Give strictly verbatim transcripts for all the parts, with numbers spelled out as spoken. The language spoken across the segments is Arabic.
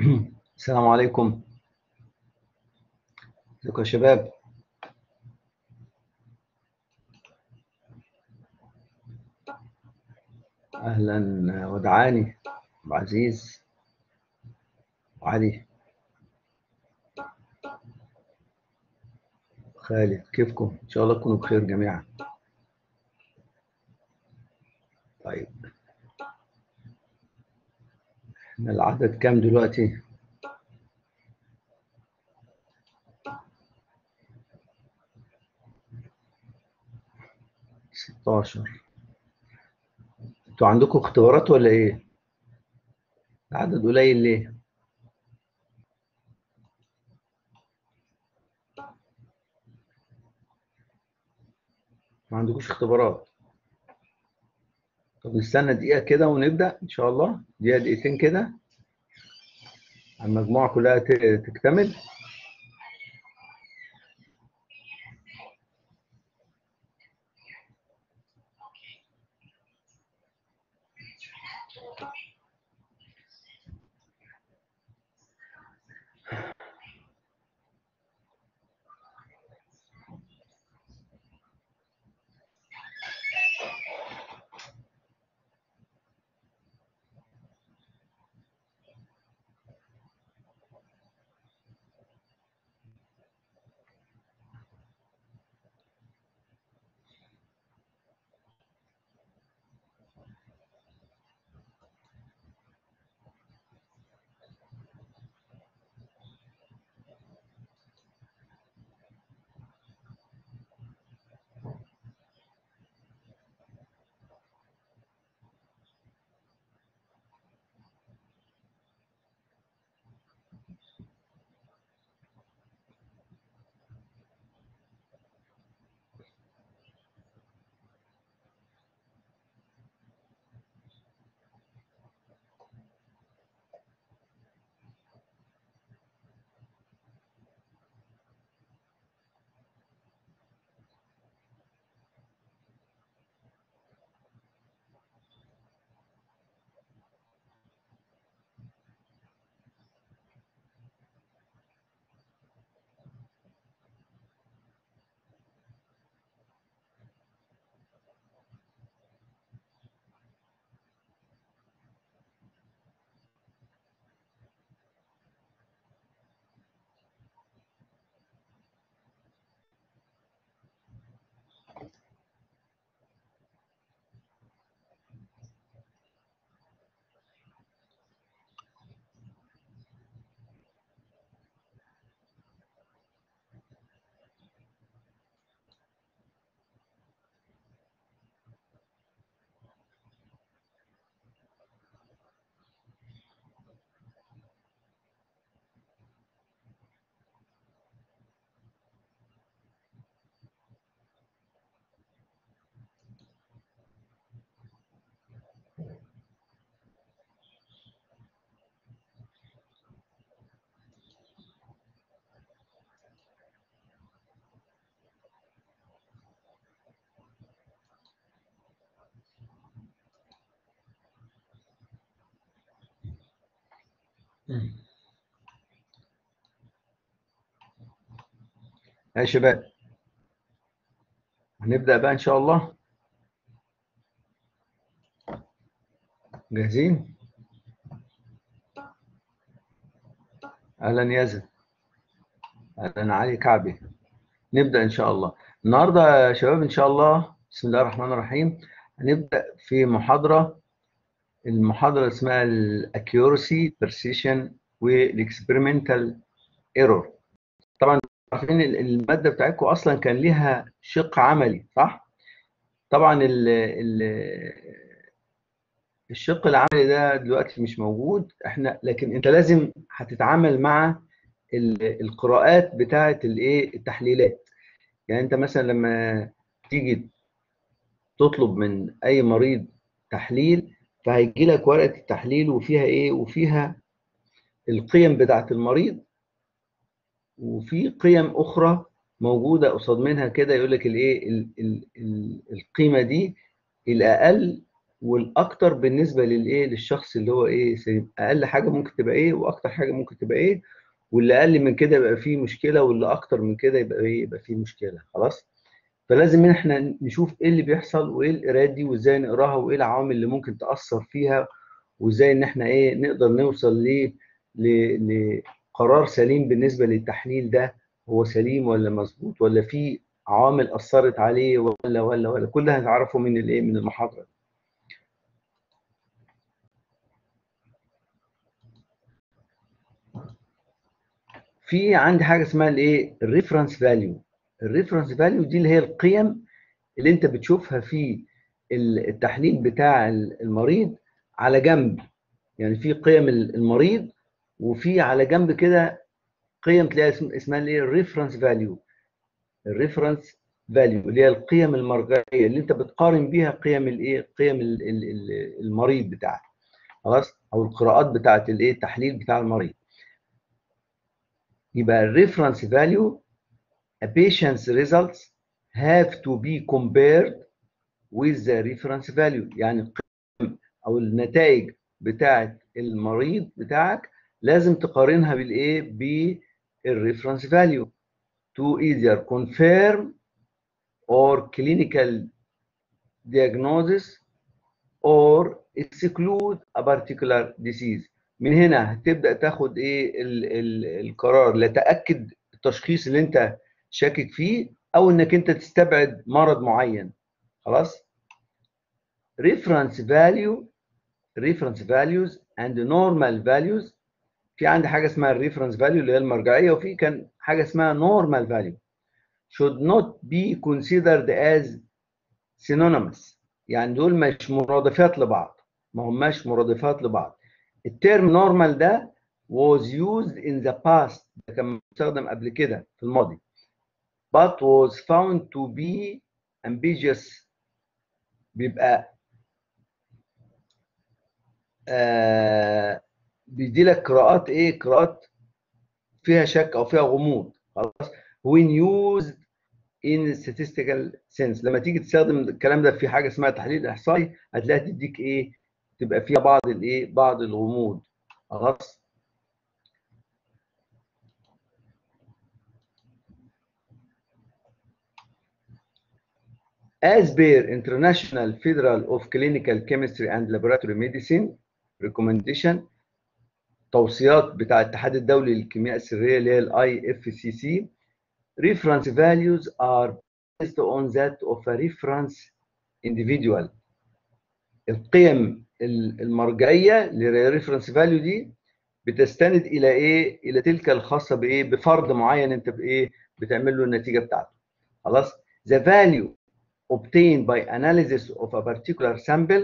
السلام عليكم. ازيكم يا شباب؟ اهلا. ودعاني ابو عزيز وعلي خالد، كيفكم؟ ان شاء الله تكونوا بخير جميعا. طيب، احنا العدد كام دلوقتي؟ ستاشر. انتوا عندكم اختبارات ولا ايه؟ العدد قليل ليه؟ ما عندكوش اختبارات؟ طب نستنى دقيقة كده ونبدأ ان شاء الله، دقيقة دقيقتين كده على المجموعة كلها ت- تكتمل. يا شباب، هنبدأ بقى ان شاء الله. جاهزين؟ اهلا ياسر. اهلا علي كعبي. نبدأ إن شاء الله. النهاردة يا شباب إن شاء الله، بسم الله الرحمن الرحيم، هنبدأ في محاضرة. المحاضرة اسمها الأكيورسي برسيشن والإكسبيرمنتال ايرور. طبعا عارفين ال- المادة بتاعتكم أصلا كان ليها شق عملي، صح؟ طبعا ال ال الشق العملي ده دلوقتي مش موجود، احنا لكن انت لازم هتتعامل مع ال- القراءات بتاعة الايه التحليلات. يعني انت مثلا لما تيجي تطلب من اي مريض تحليل، فهيجي لك ورقه التحليل وفيها ايه؟ وفيها القيم بتاعه المريض، وفي قيم اخرى موجوده قصاد منها كده، يقول لك الايه ال- ال- ال- القيمه دي الاقل والاكتر بالنسبه للايه للشخص اللي هو ايه سليم. اقل حاجه ممكن تبقى ايه واكتر حاجه ممكن تبقى ايه، واللي اقل من كده يبقى فيه مشكله، واللي اكتر من كده يبقى ايه يبقى فيه مشكله. خلاص. فلازم ان احنا نشوف ايه اللي بيحصل وايه القراءات دي وازاي نقراها وايه العوامل اللي ممكن تاثر فيها، وازاي ان احنا ايه نقدر نوصل ل ل- لقرار سليم بالنسبه للتحليل ده. هو سليم ولا مظبوط، ولا في عوامل اثرت عليه، ولا ولا ولا كل ده هنعرفه من الايه من المحاضره. في عندي حاجه اسمها الايه الريفرنس فاليو. الريفرنس فاليو دي اللي هي القيم اللي انت بتشوفها في التحليل بتاع المريض على جنب. يعني في قيم المريض، وفي على جنب كده قيم تلاقيها اسم- اسمها الايه الريفرنس فاليو. الريفرنس فاليو اللي هي القيم المرجعيه اللي انت بتقارن بيها قيم الايه قيم ال- ال- ال- المريض بتاعك. خلاص. او القراءات بتاعت الايه التحليل بتاع المريض. يبقى الريفرنس فاليو a patient's results have to be compared with the reference value. يعني القيم او النتائج بتاعه المريض بتاعك لازم تقارنها بالايه بالريفرنس فاليو to either confirm or clinical diagnosis or exclude a particular disease. من هنا هتبدأ تاخد ايه ال ال القرار لتأكد التشخيص اللي انت شاكك فيه، او انك انت تستبعد مرض معين. خلاص. reference value reference values and normal values. في عندي حاجه اسمها الريفرنس فاليو اللي هي المرجعيه، وفي كان حاجه اسمها normal value should not be considered as synonymous. يعني دول مش مرادفات لبعض، ما هماش مرادفات لبعض. الترم نورمال ده was used in the past، ده كان مستخدم قبل كده في الماضي، but was found to be ambiguous. بيبقى آه بيدي لك قراءات ايه قراءات فيها شك او فيها غموض. خلاص. when used in statistical sense، لما تيجي تستخدم الكلام ده في حاجه اسمها تحليل احصائي هتلاقيها تديك ايه تبقى فيها بعض الايه بعض الغموض. خلاص. as per International Federal of Clinical Chemistry and Laboratory Medicine recommendation، توصيات بتاع الاتحاد الدولي للكيمياء السريه اللي هي الاي اف سي سي، reference values are based on that of a reference individual. القيم المرجعيه للريفرنس فاليو دي بتستند الى ايه الى تلك الخاصه بايه بفرد معين انت بايه بتعمل له النتيجه بتاعته. خلاص. the value obtained by analysis of a particular sample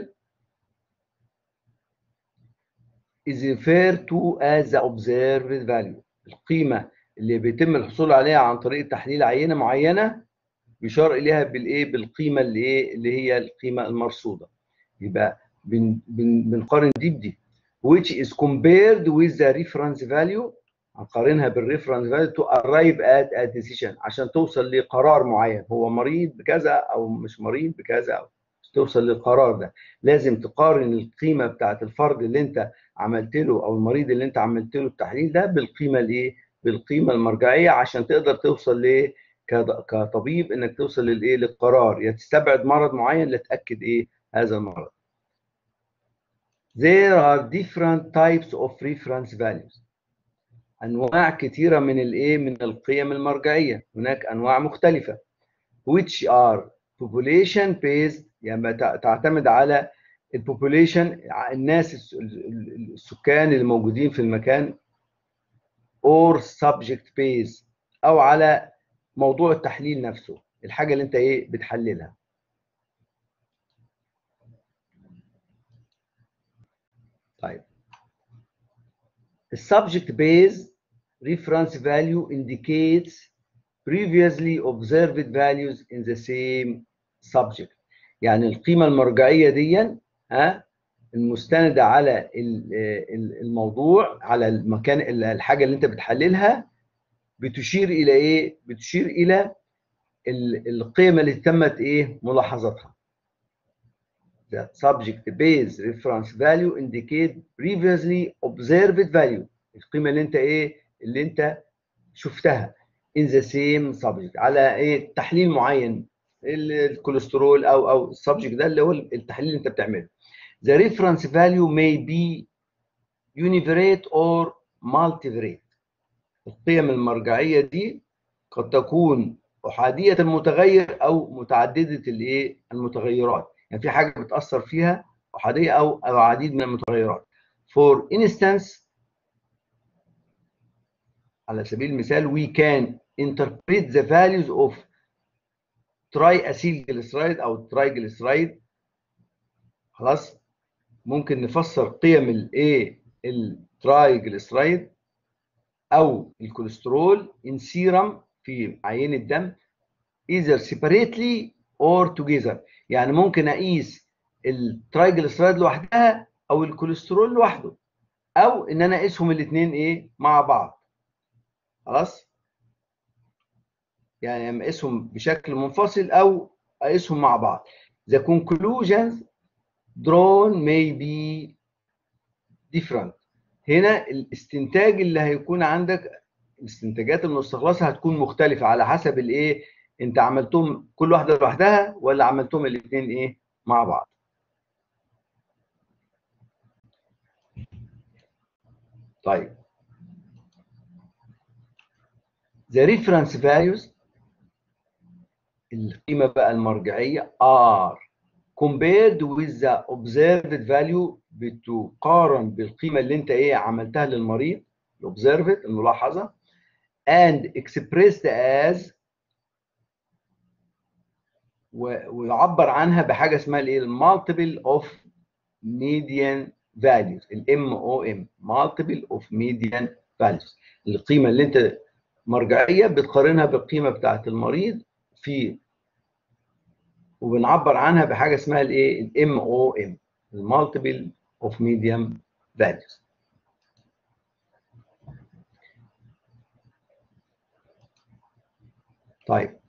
is referred to as the observed value. القيمه اللي بيتم الحصول عليها عن طريق تحليل عينه معينه بيشار اليها بالايه بالقيمه اللي ايه اللي هي القيمه المرصوده. يبقى بن بن بنقارن دي بدي which is compared with the reference value. هنقارنها بالريفرنس فاليو to arrive at a decision عشان توصل لقرار معين، هو مريض بكذا او مش مريض بكذا، او توصل للقرار ده لازم تقارن القيمه بتاعت الفرد اللي انت عملت له او المريض اللي انت عملت له التحليل ده بالقيمه الايه بالقيمه المرجعيه عشان تقدر توصل ل كطبيب انك توصل للايه للقرار، يا تستبعد مرض معين لتاكد ايه هذا المرض. There are different types of reference values. انواع كثيره من الايه من القيم المرجعيه، هناك انواع مختلفه which are population based، يعني تعتمد على البوبوليشن الناس السكان اللي موجودين في المكان، or subject based او على موضوع التحليل نفسه الحاجه اللي انت ايه بتحللها. طيب السبجكت بيز reference value indicates previously observed values in the same subject. يعني القيمه المرجعيه دي ها المستنده على الموضوع على المكان الحاجه اللي انت بتحللها بتشير الى ايه بتشير الى القيم اللي تمت ايه ملاحظتها. the subject base reference value indicate previously observed value. القيمة اللي انت ايه اللي انت شفتها in the same subject على ايه تحليل معين، الكوليسترول او او السبجكت ده اللي هو التحليل اللي انت بتعمله. The reference value may be univariate or multivariate. القيم المرجعية دي قد تكون أحادية المتغير أو متعددة الايه المتغيرات، يعني في حاجة بتأثر فيها أحادية أو أو عديد من المتغيرات. For instance، على سبيل المثال we can interpret the values of triacylglyceride أو triglyceride. خلاص، ممكن نفسر قيم الايه الترايجليسرايد أو الكوليسترول in serum في عينة الدم either separately or together. يعني ممكن اقيس الترايجليسرايد لوحدها او الكوليسترول لوحده، او ان انا اقيسهم الاثنين ايه مع بعض. خلاص، يعني اما اقيسهم بشكل منفصل او اقيسهم مع بعض. The conclusions drawn may be different. هنا الاستنتاج اللي هيكون عندك، الاستنتاجات المستخلصه هتكون مختلفه على حسب الايه انت عملتهم كل واحده لوحدها ولا عملتهم الاثنين ايه مع بعض. طيب، the reference values القيمه بقى المرجعيه are compared with the observed value، بتقارن بالقيمه اللي انت ايه عملتها للمريض observed الملاحظه and expressed as، ويعبر عنها بحاجه اسمها الايه multiple of median values، الام او ام multiple of median values. القيمه اللي انت مرجعيه بتقارنها بالقيمه بتاعه المريض في، وبنعبر عنها بحاجه اسمها الايه الام او ام multiple of median values. طيب،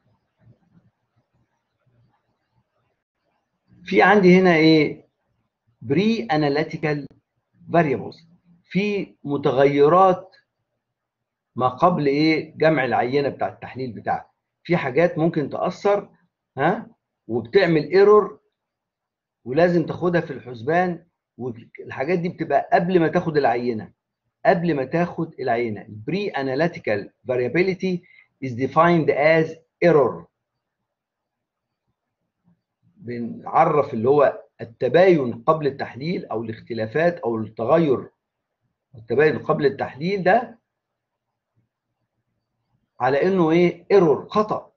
في عندي هنا ايه بري اناليتيكال variables، في متغيرات ما قبل ايه جمع العينه بتاع التحليل بتاعك. في حاجات ممكن تاثر ها وبتعمل ايرور ولازم تاخدها في الحسبان، والحاجات دي بتبقى قبل ما تاخد العينه قبل ما تاخد العينه. البري اناليتيكال variability is defined as error. بنعرف اللي هو التباين قبل التحليل او الاختلافات او التغير، التباين قبل التحليل ده على انه ايه ايرور خطا،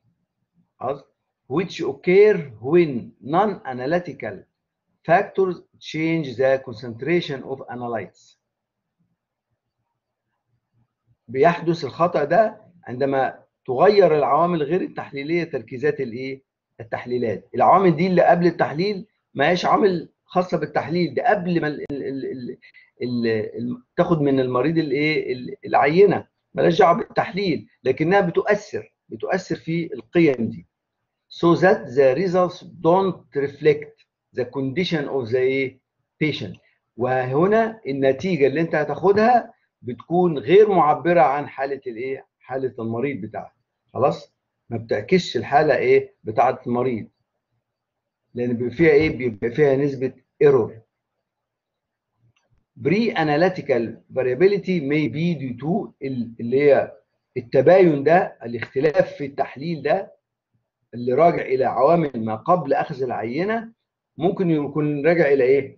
which occur when non-analytical factors change the concentration of analytes. بيحدث الخطأ ده عندما تغير العوامل غير التحليليه تركيزات الايه التحليلات. العوامل دي اللي قبل التحليل ما هيش عوامل خاصه بالتحليل، ده قبل ما ال ال ال ال ال تاخد من المريض الايه العينه، مالهاش دعوه بالتحليل، لكنها بتؤثر بتؤثر في القيم دي. so that the results don't reflect the condition of the patient. وهنا النتيجه اللي انت هتاخدها بتكون غير معبره عن حاله الايه حاله المريض بتاعك. خلاص، ما بتعكسش الحاله ايه بتاعه المريض، لان بيبقى فيها ايه بيبقى فيها نسبه ايرور. بري اناليتيكال variability may be due to اللي هي التباين ده، الاختلاف في التحليل ده اللي راجع الى عوامل ما قبل اخذ العينه. ممكن يكون راجع الى ايه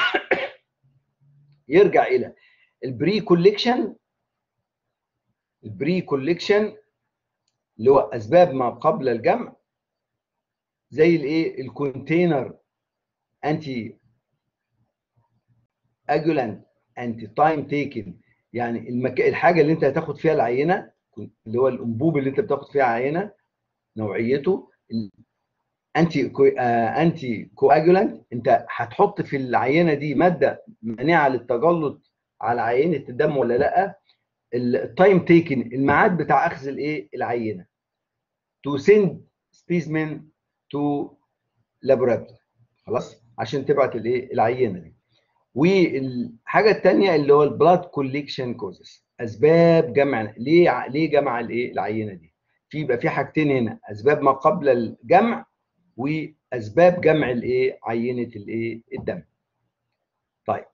يرجع الى البري كوليكشن. البري كوليكشن اللي هو اسباب ما قبل الجمع، زي الايه الكونتينر انتي اجولانت انتي تايم تيكن، يعني المك... الحاجه اللي انت هتاخد فيها العينه اللي هو الانبوب اللي انت بتاخد فيها عينه نوعيته انتي كو... آه... انتي كواجولانت. انت هتحط في العينه دي ماده مانعه للتجلط على عينه الدم ولا لا. التايم تيكن الميعاد بتاع اخذ الايه العينه. تو سند سبيسمن تو لابوراتوري. خلاص، عشان تبعت الايه العينه دي. والحاجه الثانيه اللي هو البلاد كوليكشن كوزز، اسباب جمع. ليه ليه جمع الايه العينه دي؟ في يبقى في حاجتين هنا، اسباب ما قبل الجمع واسباب جمع الايه عينه الايه الدم. طيب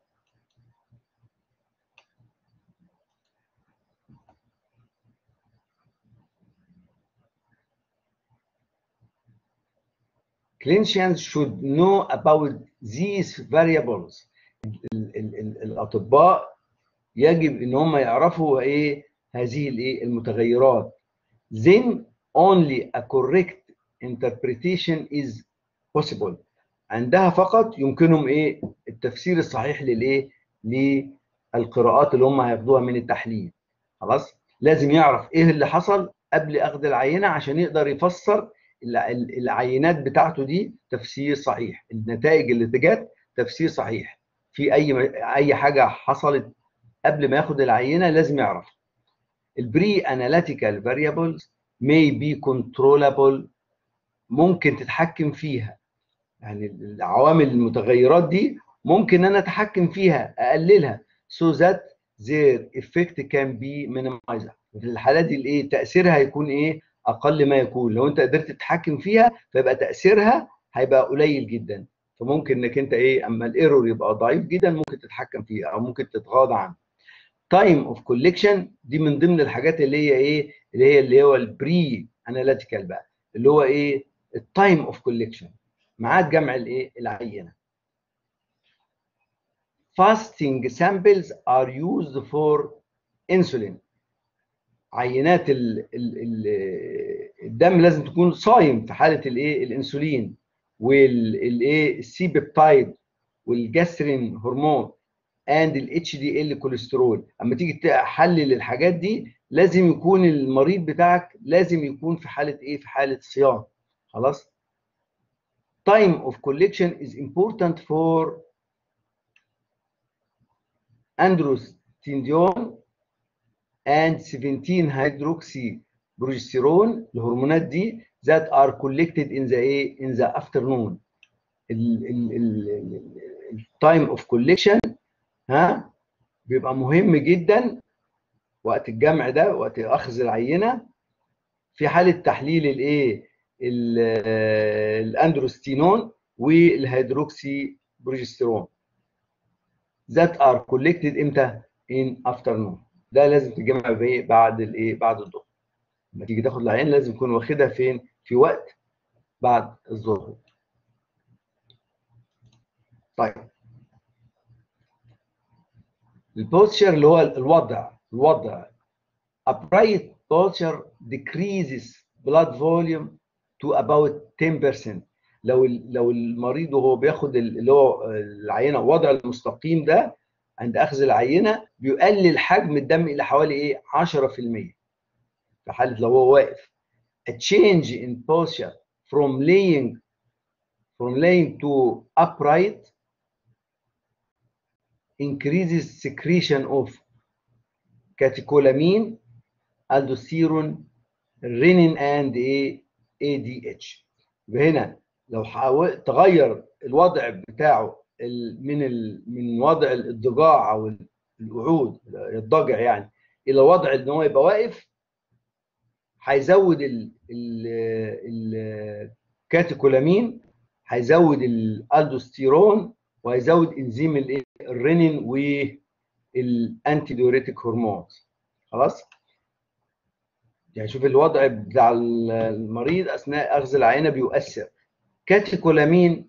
clinicians should know about these variables. ال ال ال الاطباء يجب ان هم يعرفوا ايه هذه الايه المتغيرات. then only a correct interpretation is possible. عندها فقط يمكنهم ايه التفسير الصحيح للايه للقراءات اللي هم هياخدوها من التحليل. خلاص، لازم يعرف ايه اللي حصل قبل اخذ العينه عشان يقدر يفسر العينات بتاعته دي تفسير صحيح، النتائج اللي جت تفسير صحيح. في اي اي حاجه حصلت قبل ما ياخد العينه لازم يعرف. البري اناليتيكال فاريبلز may be controllable، ممكن تتحكم فيها. يعني العوامل المتغيرات دي ممكن انا اتحكم فيها اقللها so that their effect can be minimized. في الحالات دي الايه تاثيرها هيكون ايه اقل ما يكون. لو انت قدرت تتحكم فيها فيبقى تاثيرها هيبقى قليل جدا. فممكن انك انت ايه اما الايرور يبقى ضعيف جدا ممكن تتحكم فيها او ممكن تتغاضى عنه. تايم اوف كوليكشن دي من ضمن الحاجات اللي هي ايه اللي هي اللي هو البري اناليتيكال بقى، اللي هو ايه التايم اوف كوليكشن، ميعاد جمع الايه العينه. fasting samples are used for insulin. عينات ال ال ال الدم لازم تكون صايم في حاله الايه الانسولين والايه السي بيبتايد والجاسترين هرمون اند الاتش دي ال كوليسترول. اما تيجي تحلل الحاجات دي لازم يكون المريض بتاعك لازم يكون في حاله ايه في حاله صيام. خلاص. time of collection is important for androstenedione and seventeen hydroxy progesterone، الهرمونات دي that are collected in the ايه in the afternoon. التايم اوف كوليكشن ها بيبقى مهم جدا وقت الجمع ده، وقت اخذ العينه في حاله تحليل الايه الاندروستينون والهيدروكسي بروجستيرون that are collected امتى in afternoon. ده لازم تتجمع بايه بعد الايه بعد الظهر. لما تيجي تاخد العين لازم تكون واخدها فين في وقت بعد الظهر. طيب البوستشر اللي هو الوضع الوضع upright posture decreases blood volume to about ten percent. لو لو المريض وهو بياخد اللي هو العينه وضع المستقيم ده عند اخذ العينه بيقلل حجم الدم الى حوالي ايه عشرة في المية في حاله لو هو واقف. A change in posture from laying from laying to upright increases secretion of catecholamine, aldosterone, renin and A D H. هنا لو حاولت تغير الوضع بتاعه من ال... من وضع الضجاع او القعود الضجع يعني الى وضع ان هو يبقى واقف، هيزود ال ال الكاتيكولامين، هيزود الالدوستيرون، وهيزود انزيم الايه الرينين والانتي ديوريتيك هرمونز. خلاص. يعني شوف الوضع بتاع المريض اثناء اخذ العينه بيؤثر. كاتيكولامين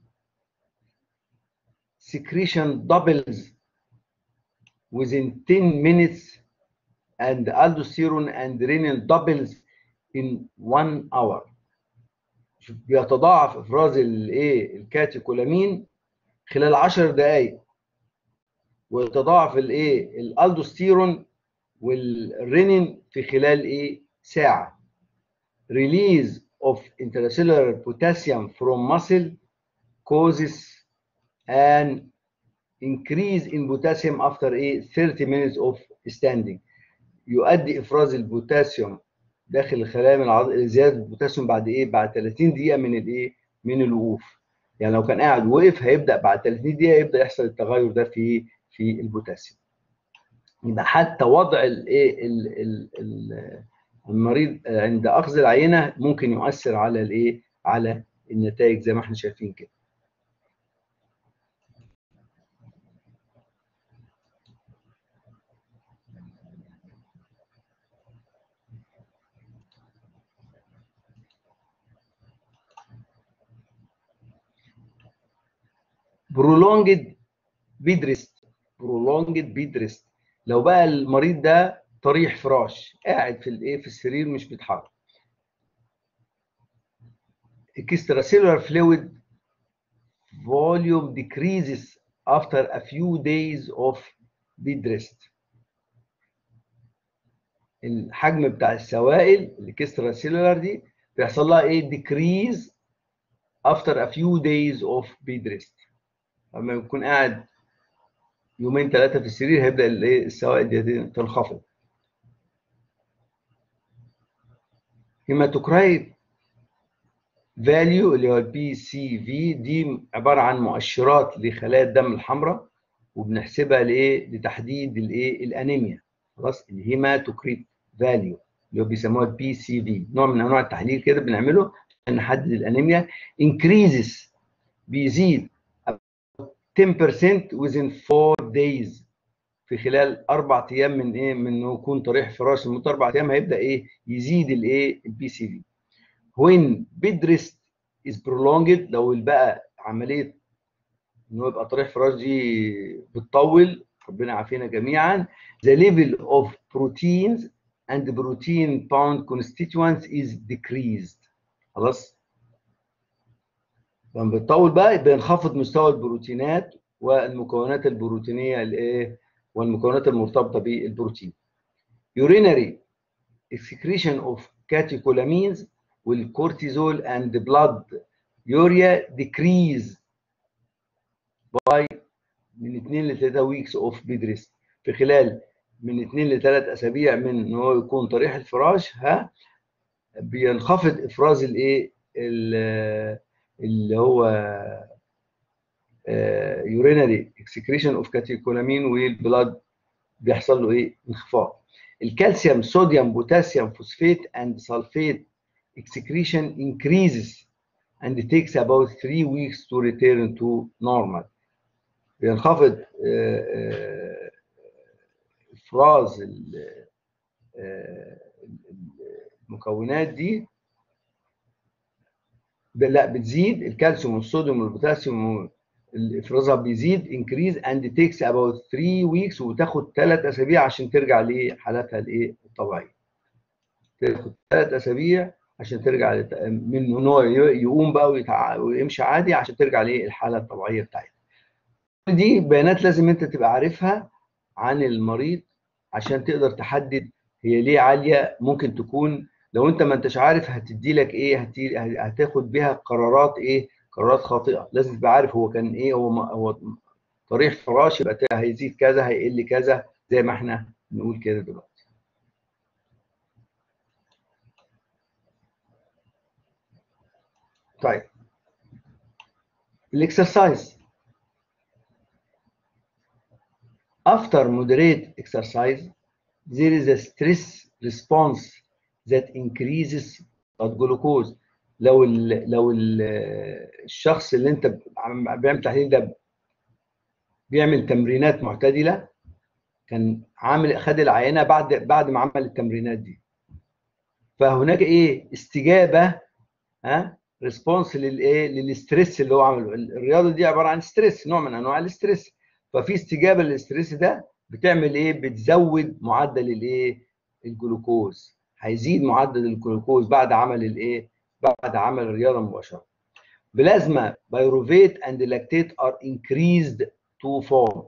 secretion doubles within ten minutes and aldosterone and renin doubles in one hour. شوف بيتضاعف افراز الايه الكاتيكولامين خلال عشر دقائق، ويتضاعف الايه الالدوستيرون والرينين في خلال ايه ساعه. release of intracellular potassium from muscle causes an increase in potassium after a thirty minutes of standing. يؤدي افراز البوتاسيوم داخل الخلايا من العضله زياده البوتاسيوم بعد ايه بعد ثلاثين دقيقه من الايه من الوقوف. يعني لو كان قاعد ووقف هيبدا بعد ثلاثين دقيقه يبدا يحصل التغير ده في في البوتاسيوم. يبقى حتى وضع الايه المريض عند اخذ العينه ممكن يؤثر على الايه على النتائج زي ما احنا شايفين كده. prolonged bed rest prolonged bed rest لو بقى المريض ده طريح فراش قاعد في الايه في السرير مش بيتحرك. extracellular fluid volume decreases after a few days of bed rest. الحجم بتاع السوائل الاكسترا سيلولار دي بيحصل لها ايه decrease after a few days of bed rest. لما يكون قاعد يومين ثلاثه في السرير هيبدا الايه السوائل دي تنخفض. هيماتوكرايت فاليو اللي هو البي سي في دي عباره عن مؤشرات لخلايا الدم الحمراء وبنحسبها لايه لتحديد الايه الانيميا. خلاص الهيماتوكريت فاليو اللي هو بيسموها البي سي في نوع من انواع التحليل كده بنعمله عشان نحدد الانيميا. increases بيزيد عشرة بالمية within four days في خلال اربع ايام من ايه من انه يكون طريح فراش لمده اربع ايام هيبدا ايه يزيد الايه البي سي في. when bed rest is prolonged لو بقى عمليه انه يبقى طريح فراش دي بتطول ربنا يعافينا جميعا the level of proteins and protein bound constituents is decreased. خلاص لما بتطول بقى بينخفض مستوى البروتينات والمكونات البروتينيه الايه والمكونات المرتبطه بالبروتين. urinary excretion of catecholamines والكورتيزول and blood urea decrease by من اثنين ل ثلاثة weeks of bed rest. في خلال من اثنين ل ثلاثة اسابيع من ان هو يكون طريح الفراش ها بينخفض افراز الايه اللي هو urinary excretion of catecholamine والبلاد بيحصل له ايه انخفاض. الكالسيوم صوديوم بوتاسيوم فوسفات and sulfate excretion increases and it takes about three weeks to return to normal. بينخفض افراز المكونات دي لا بتزيد الكالسيوم والصوديوم والبوتاسيوم افرازها بيزيد increase and it takes about three weeks وتاخد ثلاث اسابيع عشان ترجع لحالتها الايه الطبيعيه. تاخد ثلاث اسابيع عشان ترجع من ان هو يقوم بقى ويمشي عادي عشان ترجع للحاله الطبيعيه بتاعتها. دي بيانات لازم انت تبقى عارفها عن المريض عشان تقدر تحدد هي ليه عاليه. ممكن تكون لو انت ما انتش عارف هتدي لك ايه هتاخد بيها قرارات ايه قرارات خاطئه. لازم تبقى عارف هو كان ايه هو هو طريح فراش يبقى هيزيد كذا هيقل كذا زي ما احنا بنقول كده دلوقتي. طيب الاكسرسايز after moderate exercise there is a stress response that increases blood glucose. لو ال لو ال الشخص اللي انت بيعمل تحليل ده بيعمل تمرينات معتدله كان عامل خد العينه بعد بعد ما عمل التمرينات دي فهناك ايه استجابه ها ريسبونس للايه للستريس اللي هو عمله. الرياضه دي عباره عن ستريس نوع من انواع الستريس ففي استجابه للستريس ده بتعمل ايه بتزود معدل الايه الجلوكوز. هيزيد معدل الجلوكوز بعد عمل الايه بعد عمل الرياضه مباشره. بلازما بايروفيت اند لاكتيت ار انكريزد تو فولد.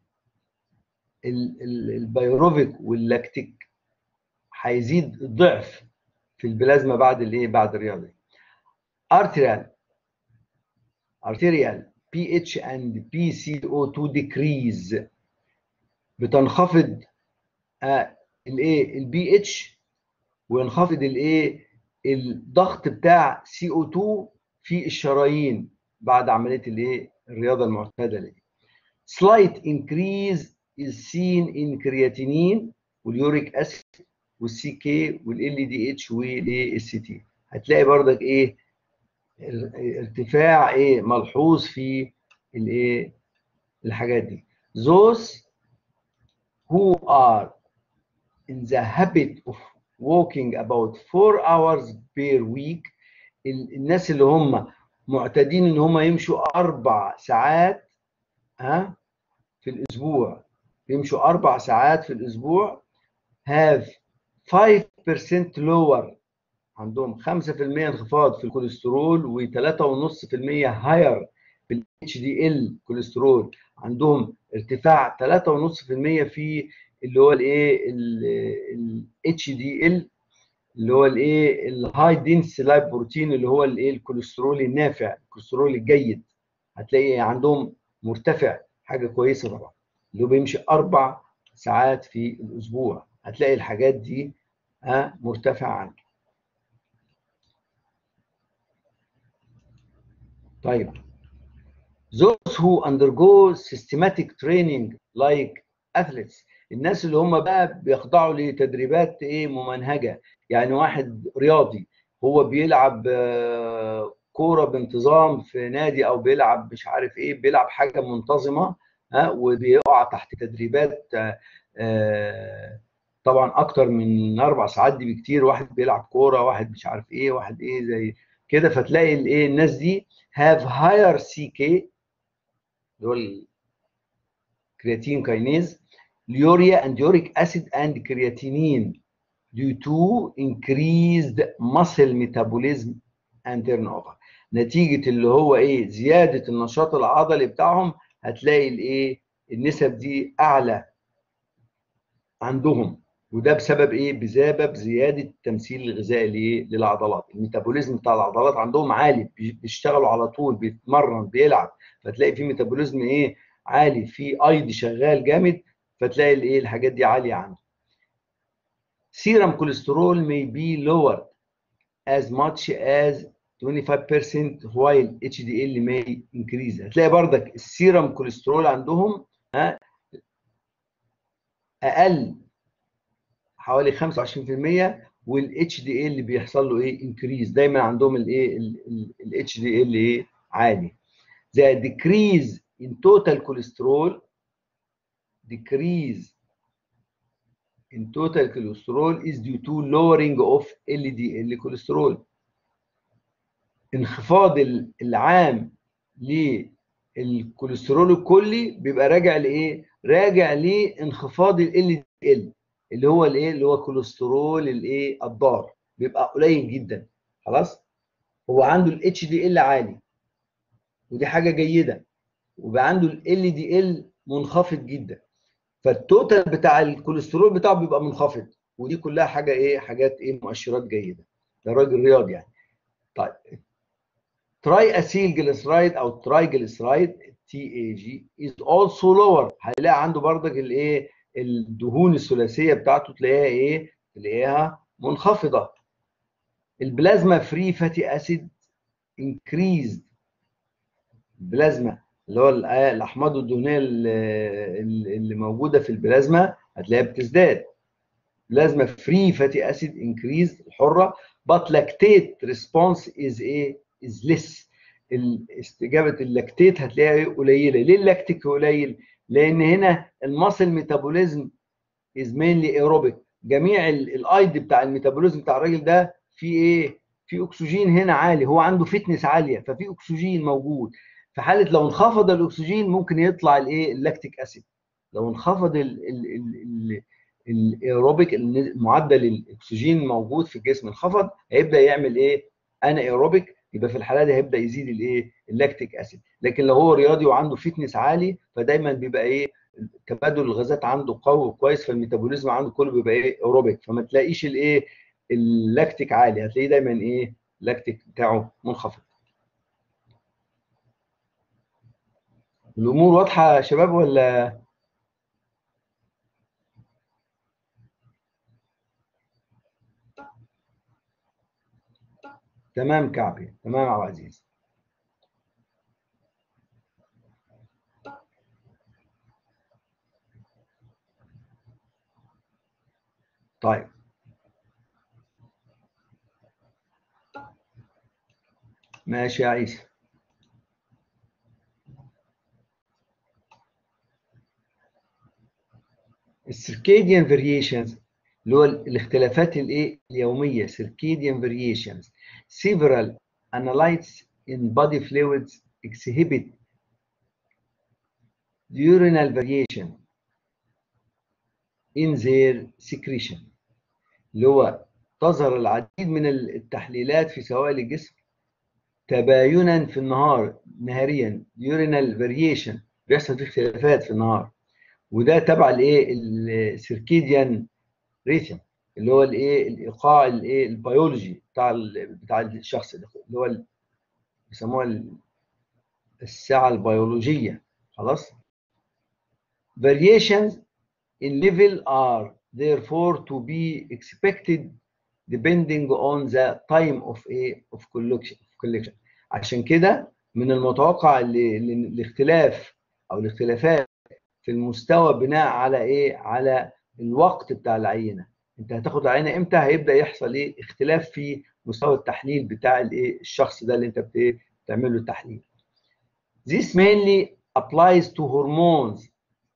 البيروفيك واللاكتيك هيزيد الضعف في البلازما بعد الايه بعد الرياضه. arterial arterial pH and بي سي او تو decrease بتنخفض الايه البي اتش وينخفض الايه الضغط بتاع سي او اتنين في الشرايين بعد عمليه الايه الرياضه المعتاده دي. slight increase is seen in creatinine واليوريك اسيد والسي كي والال دي اتش والسي تي. هتلاقي برضك ايه ارتفاع ايه ملحوظ في الايه الحاجات دي. those who are in the habit of walking about four hours per week، الناس اللي هم معتادين ان هم يمشوا اربع ساعات ها في الاسبوع، يمشوا اربع ساعات في الاسبوع have five percent lower، عندهم خمسة في المية انخفاض في الكوليسترول و3.5% higher في ال اتش دي ال كوليسترول، عندهم ارتفاع ثلاثة فاصلة خمسة بالمية في اللي هو الايه ال اتش دي ال اللي هو الايه الهاي دينس لايب بروتين اللي هو الايه الكوليسترول النافع، الكوليسترول الجيد. هتلاقي عندهم مرتفع، حاجه كويسه طبعا، اللي هو بيمشي اربع ساعات في الاسبوع، هتلاقي الحاجات دي ها مرتفعه عنده. طيب those who undergo systematic training like athletes، الناس اللي هم بقى بيخضعوا لتدريبات ايه ممنهجه، يعني واحد رياضي هو بيلعب آه، كوره بانتظام في نادي او بيلعب مش عارف ايه، بيلعب حاجه منتظمه ها وبيقع تحت تدريبات آه، آه، طبعا اكتر من اربع ساعات دي بكتير، واحد بيلعب كوره واحد مش عارف ايه واحد ايه زي كده، فتلاقي الايه الناس دي have higher سي كي اللي هو الكرياتين كاينيز، اليوريا and uric acid and creatinine due to increased muscle metabolism and turnover، نتيجة اللي هو ايه زيادة النشاط العضلي بتاعهم، هتلاقي الايه النسب دي اعلى عندهم، وده بسبب ايه؟ بسبب زياده التمثيل الغذائي لايه؟ للعضلات، الميتابوليزم بتاع العضلات عندهم عالي، بيشتغلوا على طول، بيتمرن بيلعب، فتلاقي في ميتابوليزم ايه؟ عالي، في ايض شغال جامد، فتلاقي الايه الحاجات دي عاليه عنده. سيرم كوليسترول may be lowered as much as twenty-five percent while اتش دي ال may increase، هتلاقي بردك السيرم كوليسترول عندهم ها اقل حوالي خمسة وعشرين في المية، والاتش دي ال اللي بيحصل له ايه انكريز، دايما عندهم الايه الاتش دي ال ايه عالي. زي decrease in total cholesterol، decrease in total cholesterol is due to lowering of ال دي ال cholesterol، انخفاض العام للكوليسترول الكلي بيبقى راجع لايه؟ راجع لانخفاض ال دي ال اللي هو الايه اللي هو كوليسترول الايه الضار، بيبقى قليل جدا. خلاص، هو عنده الاتش دي ال عالي ودي حاجه جيده، وبقى عنده ال دي ال منخفض جدا، فالتوتال بتاع الكوليسترول بتاعه بيبقى منخفض، ودي كلها حاجه ايه حاجات ايه مؤشرات جيده، ده راجل رياضي يعني. طيب تراي اسيل جليسرايد او تراي جليسرايد تي اي جي از اولسو لور، هيلاقي عنده برضك الايه الدهون الثلاثيه بتاعته تلاقيها ايه تلاقيها منخفضه. البلازما فري فاتي اسيد انكريزد، البلازما اللي هو الاحماض الدهنيه اللي موجوده في البلازما هتلاقيها بتزداد. بلازما فري فاتي اسيد انكريز الحره، but lactate response is ايه is less، استجابه اللاكتيت هتلاقيها قليله. ليه اللاكتيك قليل؟ لان هنا الماسل ميتابوليزم is mainly aerobic، جميع الايد بتاع الميتابوليزم بتاع الراجل ده في ايه؟ في اكسجين هنا عالي، هو عنده فتنس عاليه، ففي اكسجين موجود، في حاله لو انخفض الاكسجين ممكن يطلع الايه اللاكتيك اسيد، لو انخفض الايروبيك معدل الاكسجين موجود في الجسم انخفض، هيبدا يعمل ايه انا ايروبيك، يبقى في الحاله دي هيبدا يزيد الايه اللاكتيك اسيد. لكن لو هو رياضي وعنده فتنس عالي فدايما بيبقى ايه تبادل الغازات عنده قوي وكويس، فالميتابوليزم عنده كله بيبقى ايه ايروبيك، فما تلاقيش الايه اللاكتيك عالي، هتلاقيه دايما ايه اللاكتيك بتاعه منخفض. الامور واضحه يا شباب ولا؟ تمام كعبي، تمام يا عبد العزيز. طيب ماشي يا عيسى. السيركيديان فاريشنز اللي هو الاختلافات الايه اليوميه، circadian variations. Several analytes in body fluids exhibit diurnal variation in their secretion. اللي هو تظهر العديد من التحليلات في سوائل الجسم تباينا في النهار، نهاريا diurnal variation، بيحصل فيه اختلافات في النهار، وده تبع الايه السيركيديان ريثم، اللي هو الايه الايقاع الايه البيولوجي بتاع بتاع الشخص ده، اللي هو بيسموها الساعه البيولوجيه. خلاص. variations in level are therefore to be expected depending on the time of a of collection collection. عشان كده من المتوقع الاختلاف او الاختلافات في المستوى بناء على ايه؟ على الوقت بتاع العينه. انت هتاخد العينه امتى؟ هيبدا يحصل ايه؟ اختلاف في مستوى التحليل بتاع الايه؟ الشخص ده اللي انت بتعمل له التحليل. This mainly applies to hormones،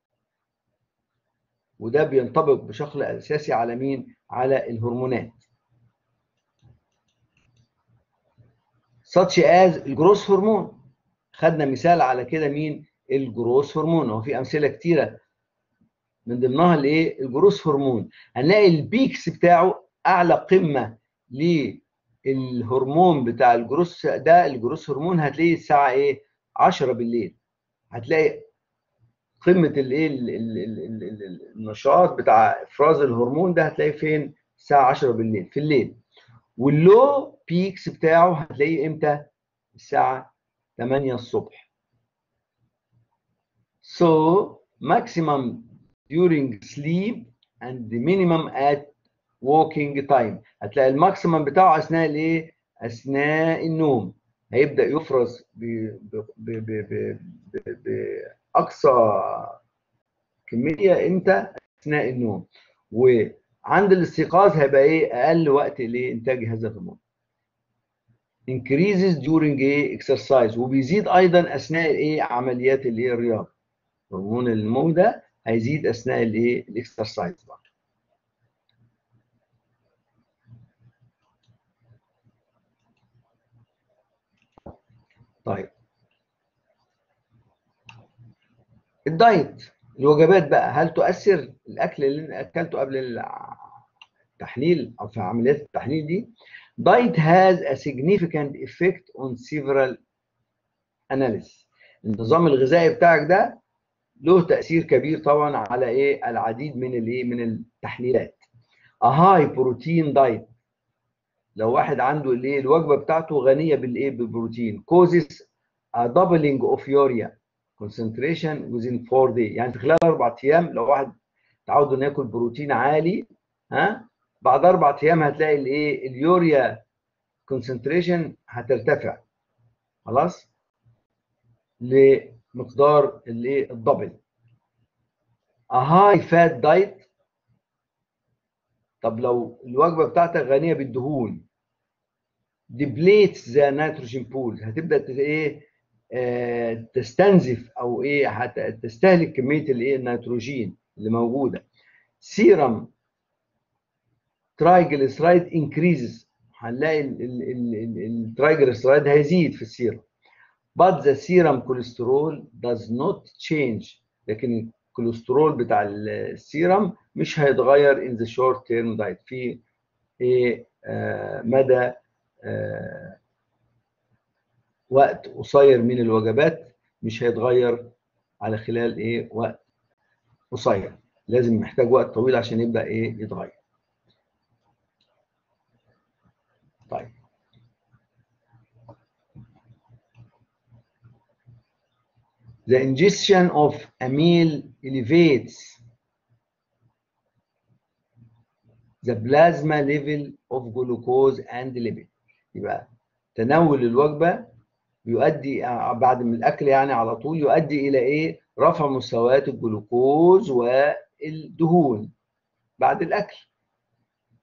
وده بينطبق بشكل اساسي على مين؟ على الهرمونات. such as الجروث هرمون. خدنا مثال على كده مين؟ الجروث هرمون. هو في امثله كتيره من ضمنها الايه؟ الجروث هرمون. هنلاقي البيكس بتاعه اعلى قمه للهرمون بتاع الجروث ده، الجروث هرمون، هتلاقيه الساعه ايه؟ عشرة بالليل. هتلاقي قمه الايه النشاط بتاع افراز الهرمون ده هتلاقيه فين؟ الساعه عشرة بالليل في الليل. واللو بيكس بتاعه هتلاقيه امتى؟ الساعه ثمانية الصبح. So maximum during sleep and the minimum at waking time. هتلاقي الماكسيمم بتاعه اثناء الايه؟ اثناء النوم. هيبدا يفرز باقصى كميه امتى؟ اثناء النوم. وعند الاستيقاظ هيبقى ايه؟ اقل وقت لانتاج هذا الهرمون. increases during ايه؟ exercise، وبيزيد ايضا اثناء ايه؟ عمليات الايه؟ الرياضه. هرمون النمو ده هيزيد اثناء الايه؟ الاكسرسايز. طيب الدايت، الوجبات بقى، هل تؤثر الاكل اللي انا اكلته قبل التحليل او في عمليات التحليل دي؟ diet has a significant effect on several analysis. النظام الغذائي بتاعك ده له تأثير كبير طبعا على ايه؟ العديد من الايه؟ من التحليلات. a high protein diet، لو واحد عنده الايه؟ الوجبه بتاعته غنيه بالايه؟ بالبروتين، causes a doubling of urea concentration within four days. يعني في خلال اربع ايام لو واحد تعود انه ياكل بروتين عالي، ها، بعد اربع ايام هتلاقي الايه؟ اليوريا كونسنتريشن هترتفع، خلاص، لمقدار الايه؟ الدبل. a high fat diet، طب لو الوجبه بتاعتك غنيه بالدهون، depletes the nitrogen pool، هتبدا ايه؟ آه تستنزف او ايه؟ هتستهلك كميه الايه؟ النيتروجين اللي موجوده. سيرم ترايجليسرايد increases، هنلاقي الترايجليسرايد هيزيد في السيرم. but the serum cholesterol does not change، لكن الكوليسترول بتاع السيرم مش هيتغير in the short term diet، في ايه؟ آه مدى آه وقت قصير من الوجبات، مش هيتغير على خلال ايه؟ وقت قصير، لازم محتاج وقت طويل عشان يبدا ايه؟ يتغير. طيب the ingestion of a meal elevates the plasma level of glucose and lipid. يبقى تناول الوجبه يؤدي بعد من الاكل يعني على طول يؤدي الى ايه؟ رفع مستويات الجلوكوز والدهون بعد الاكل.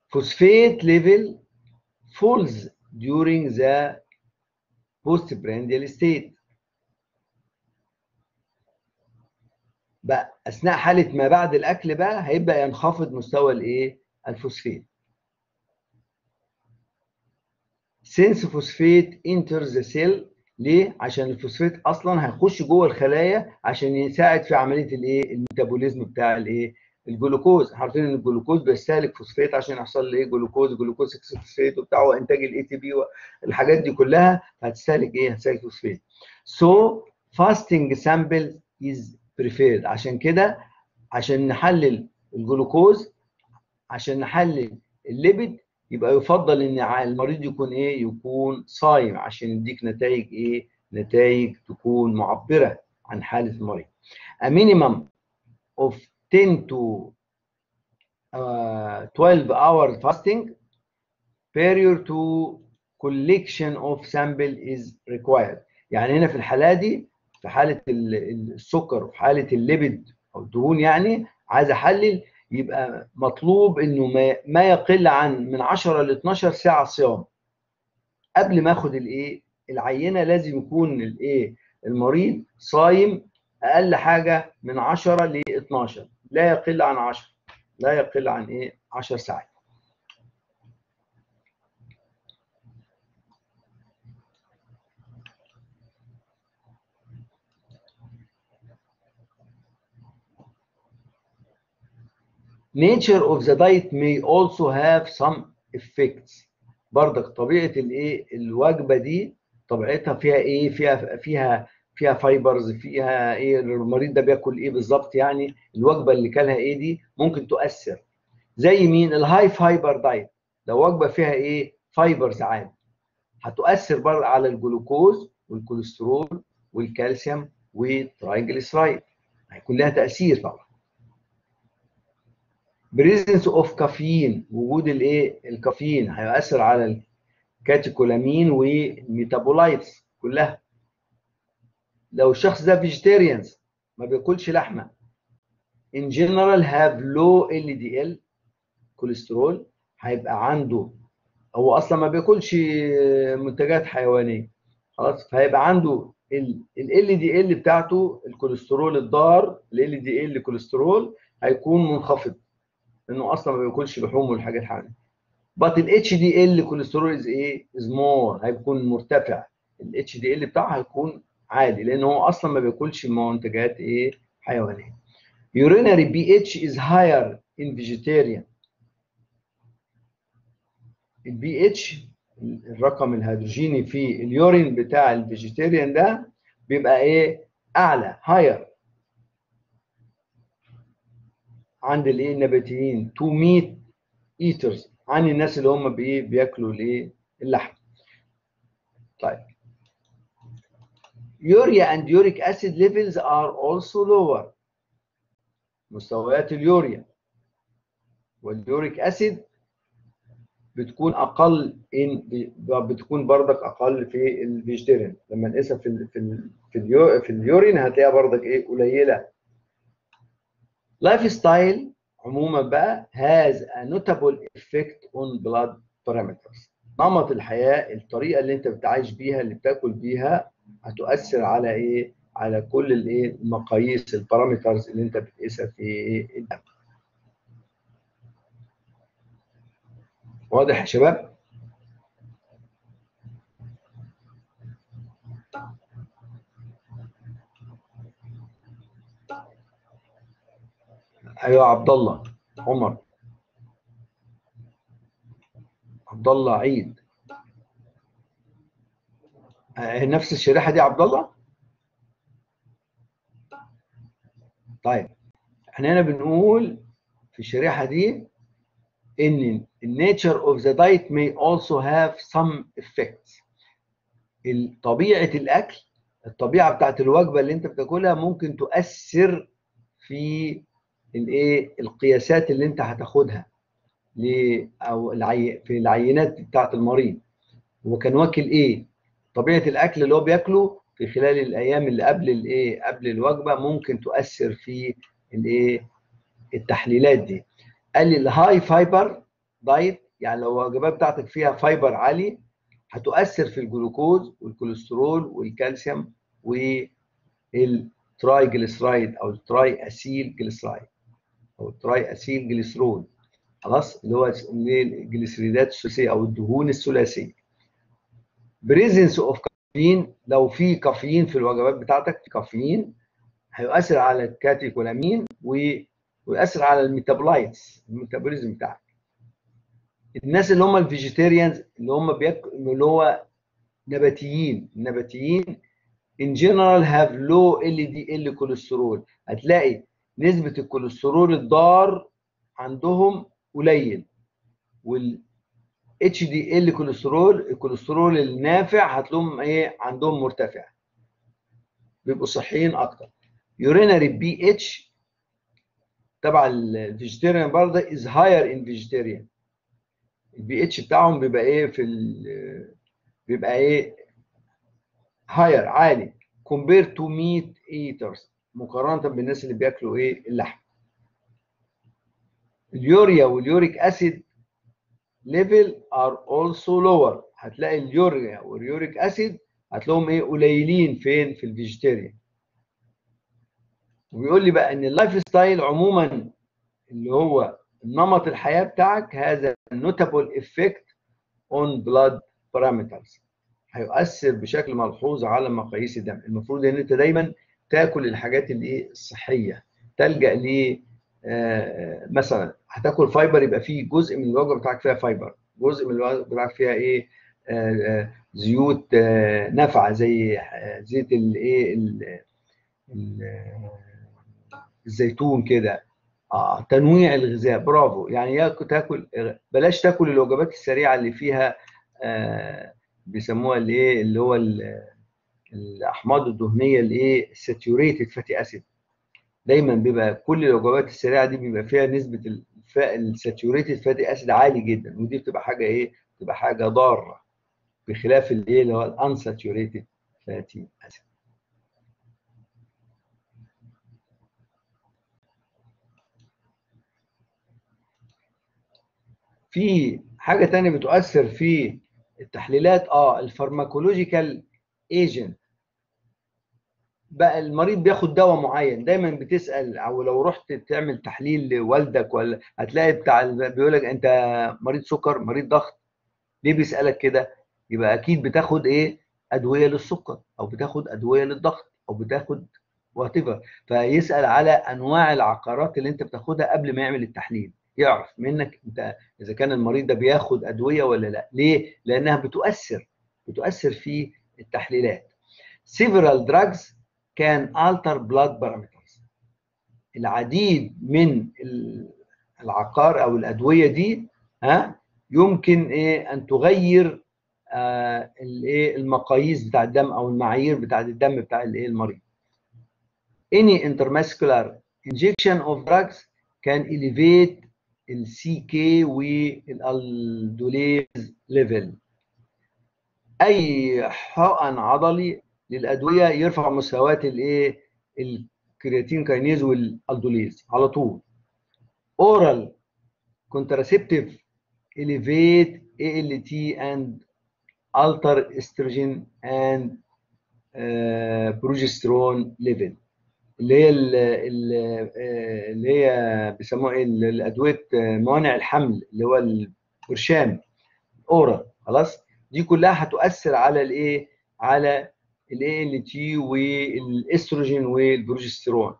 phosphate level falls during the postprandial state. بقى اثناء حاله ما بعد الاكل بقى هيبدا ينخفض مستوى الايه؟ الفوسفات. since phosphate enters the cell. ليه؟ عشان الفوسفات اصلا هيخش جوه الخلايا عشان يساعد في عمليه الايه؟ الميتابوليزم بتاع الايه؟ الجلوكوز. عارفين ان الجلوكوز بيستهلك فوسفات عشان يحصل له ايه؟ جلوكوز، جلوكوز ستة فوسفات وبتاع، وانتاج الاي تي بي والحاجات دي كلها هتستهلك ايه؟ هتستهلك فوسفات. so fasting sample is preferred. عشان كده عشان نحلل الجلوكوز، عشان نحلل الليبيد، يبقى يفضل ان المريض يكون ايه؟ يكون صايم عشان يديك نتائج ايه؟ نتائج تكون معبره عن حاله المريض. A minimum of ten to twelve hours fasting prior to collection of sample is required. يعني هنا في الحاله دي، في حاله السكر وفي حاله الليبيد او الدهون، يعني عايز احلل، يبقى مطلوب انه ما ما يقل عن من عشرة ل اتناشر ساعه صيام. قبل ما اخد الايه؟ العينه لازم يكون الايه؟ المريض صايم اقل حاجه من عشرة ل اتناشر، لا يقل عن عشرة، لا يقل عن ايه؟ عشر ساعات. nature of the diet may also have some effects. برضك طبيعه الايه؟ الوجبه دي طبيعتها فيها ايه؟ فيها فيها فيها فايبرز، فيها ايه؟ المريض ده بياكل ايه بالظبط؟ يعني الوجبه اللي كلها ايه دي ممكن تؤثر. زي مين؟ الهاي فايبر دايت، لو وجبه فيها ايه؟ فايبرز عالي، هتؤثر برضه على الجلوكوز والكوليسترول والكالسيوم والترايجليسرايد، هيكون لها تاثير طبعا. بريزنس اوف كافيين، وجود الايه؟ الكافيين هيؤثر على الكاتيكولامين والميتابولايتس كلها. لو الشخص ده فيجيتيريانز ما بياكلش لحمه، in general have low ال دي ال كوليسترول، هيبقى عنده، هو اصلا ما بياكلش منتجات حيوانيه خلاص، فهيبقى عنده ال دي ال بتاعته، الكوليسترول الضار، ال دي ال كوليسترول هيكون منخفض لانه اصلا ما بياكلش لحوم والحاجات حاجه. but ال اتش دي ال كوليسترول از ايه؟ از مور، هيكون مرتفع. ال اتش دي ال بتاعه هيكون عالي لان هو اصلا ما بياكلش منتجات ايه؟ حيوانيه. urinary pH is higher in vegetarian. البي اتش، الرقم الهيدروجيني في اليورين بتاع الفيجيتيريان ده بيبقى ايه؟ اعلى، هاير، عند الايه؟ النباتيين، تو ميت ايترز، عن الناس اللي هم بايه؟ بياكلوا الايه؟ اللحم. طيب يوريا and uric acid levels are also lower. مستويات اليوريا واليوريك اسيد بتكون اقل، ان بتكون بردك اقل في الفيجيتيريان. لما نقيسها في ال في ال في, اليو في اليورين هتلاقيها بردك ايه؟ قليله. لايف ستايل عموما بقى has a notable effect on blood parameters. نمط الحياه، الطريقه اللي انت بتعيش بيها، اللي بتاكل بيها، هتؤثر على ايه؟ على كل الايه؟ المقاييس، البارامترز اللي انت بتقيسها في الدم. واضح يا شباب؟ ايوه عبد الله عمر، عبد الله عيد، نفس الشريحه دي عبد الله؟ طيب احنا هنا بنقول في الشريحه دي ان nature of the diet may also have some effects. طبيعه الاكل، الطبيعه بتاعت الوجبه اللي انت بتاكلها ممكن تؤثر في الايه؟ القياسات اللي انت هتاخدها ل او العي... في العينات بتاعت المريض، هو كان واكل ايه؟ طبيعه الاكل اللي هو بياكله في خلال الايام اللي قبل الايه؟ قبل الوجبه ممكن تؤثر في الايه؟ التحليلات دي. قال لي الهاي فايبر دايت، يعني لو الوجبات بتاعتك فيها فايبر عالي هتؤثر في الجلوكوز والكوليسترول والكالسيوم والتراي جليسرايد او التراي اسيل جليسرايد او التراي اسيل جليسرول، خلاص، اللي هو الجليسريدات الثلاثيه او الدهون الثلاثيه. بريزنس اوف كافيين، لو في كافيين في الوجبات بتاعتك، في كافيين هيؤثر على الكاتيكولامين ويؤثر على الميتابولايتس، الميتابوليزم بتاعك. الناس اللي هم الفيجيتيريانز اللي هم بياكلوا اللي هو نباتيين، النباتيين in general have low ال دي ال كوليسترول، هتلاقي نسبة الكوليسترول الضار عندهم قليل، وال اتش دي ال كوليسترول، الكوليسترول النافع هتلاقيهم ايه عندهم مرتفع، بيبقوا صحيين اكتر. يورينري بي اتش تبع الفيجيتيريان برضه is higher in vegetarian، البي اتش بتاعهم بيبقى ايه في ال بيبقى ايه higher، عالي compared to meat eaters، مقارنة بالناس اللي بياكلوا ايه اللحم. اليوريا واليوريك اسيد ليفل ار اولسو لور، هتلاقي اليوريا واليوريك اسيد هتلاقيهم ايه قليلين فين في الفيجيتيريان. وبيقول لي بقى ان اللايف ستايل عموما اللي هو نمط الحياه بتاعك هذا نوتابل افكت اون بلاد بارامترز، هيؤثر بشكل ملحوظ على مقاييس الدم. المفروض ان انت دايما تاكل الحاجات اللي ايه الصحيه، تلجا ل آه مثلا هتاكل فايبر، يبقى فيه جزء من الوجبه بتاعك فيها فايبر، جزء من الوجبه بتاعك فيها ايه آه آه زيوت آه نافعه زي آه زيت الايه الزيتون كده. اه تنويع الغذاء، برافو، يعني تاكل، بلاش تاكل الوجبات السريعه اللي فيها آه بيسموها الايه اللي هو الاحماض الدهنيه الايه ساتيوريتد فاتي اسيد. دايما بيبقى كل الوجبات السريعه دي بيبقى فيها نسبه الساتيوريتد فاتي اسيد عالي جدا، ودي بتبقى حاجه ايه بتبقى حاجه ضاره، بخلاف الايه اللي هو الانساتيوريتد فاتي اسيد. في حاجه ثانيه بتؤثر في التحليلات، اه الفارماكولوجيكال ايجنت. بقى المريض بياخد دواء معين، دايما بتسال، او لو رحت تعمل تحليل لوالدك ولا هتلاقي بتاع بيقول لك انت مريض سكر، مريض ضغط. ليه بيسالك كده؟ يبقى اكيد بتاخد ايه ادويه للسكر، او بتاخد ادويه للضغط، او بتاخد وات ايفر. فيسال على انواع العقارات اللي انت بتاخدها قبل ما يعمل التحليل، يعرف منك انت اذا كان المريض ده بياخد ادويه ولا لا. ليه؟ لانها بتؤثر بتؤثر في التحليلات. several drugs can alter blood parameters، العديد من العقار او الادويه دي ها يمكن ايه ان تغير آه الايه المقاييس بتاع الدم او المعايير بتاع الدم بتاع الايه المريض. any intramuscular injection of drugs can elevate السي كي والالدوليز ليفل. اي حقن عضلي للادويه يرفع مستويات الايه الكرياتين كاينيز والالدوليز على طول. oral contraceptive elevate A L T and alter estrogen and uh, progesterone level، اللي هي اللي هي بيسموها ايه الادويه موانع الحمل اللي هو البرشام اورال، خلاص. دي كلها هتؤثر على الايه على الاي ال تي والاستروجين والبروجسترون.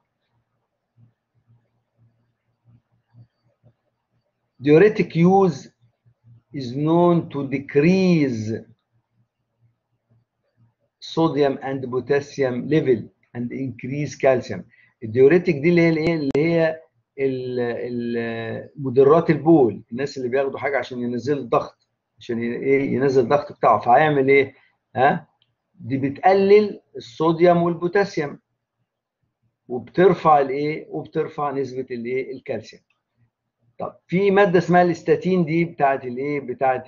diuretic use is known to decrease sodium and potassium level and increase calcium. الديوريتك دي اللي هي الايه اللي هي مدرات البول، الناس اللي بياخدوا حاجه عشان ينزل الضغط، عشان ايه ينزل الضغط بتاعه، فهيعمل ايه ها دي بتقلل الصوديوم والبوتاسيوم وبترفع الايه وبترفع نسبه الايه الكالسيوم. طب في ماده اسمها الاستاتين، دي بتاعه الايه بتاعه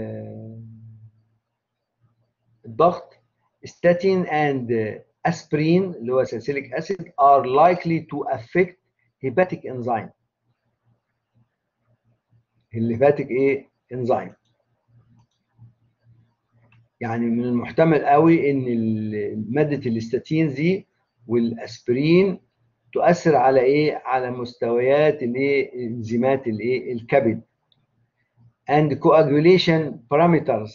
الضغط. statin and aspirin اللي هو salicylic acid are likely to affect hepatic enzyme. الهيباتيك ايه انزيم. يعني من المحتمل قوي ان ماده الاستاتين دي والاسبرين تؤثر على ايه، على مستويات الايه انزيمات الايه الكبد and coagulation parameters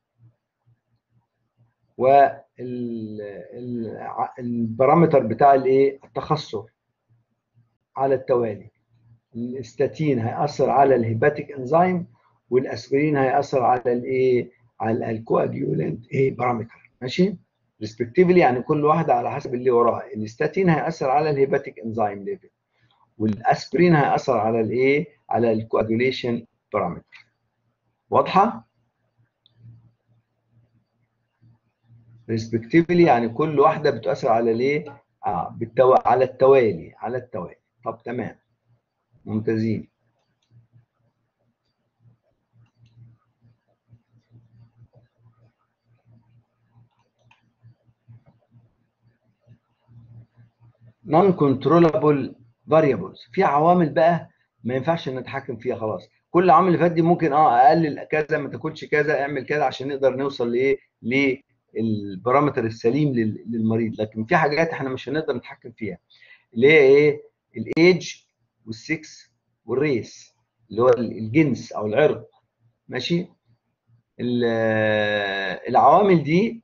والبارامتر بتاع الايه التخثر على التوالي. الاستاتين هيأثر على الهيباتيك انزيم، والاسبرين هيأثر على الايه، على الكواجيولانت ايه بارامتر، ماشي ريسبكتيفلي. يعني كل واحده على حسب اللي وراها. الاستاتين هيأثر على الهيباتيك انزيم ليفل، والاسبرين هيأثر على الايه، على الكواجيوليشن بارامتر. واضحه؟ ريسبكتيفلي يعني كل واحده بتؤثر على الايه، اه بالتو... على التوالي، على التوالي. طب تمام، ممتازين. نون كنترولابل فاريبلز، في عوامل بقى ما ينفعش نتحكم فيها خلاص. كل العوامل اللي فاتت دي ممكن اه اقلل كذا، ما تاكلش كذا، اعمل كذا، عشان نقدر نوصل لايه، للبارامتر السليم لل- للمريض. لكن في حاجات احنا مش هنقدر نتحكم فيها، اللي هي ايه، الايدج والسكس والريس، اللي هو الجنس او العرق، ماشي. ال- العوامل دي،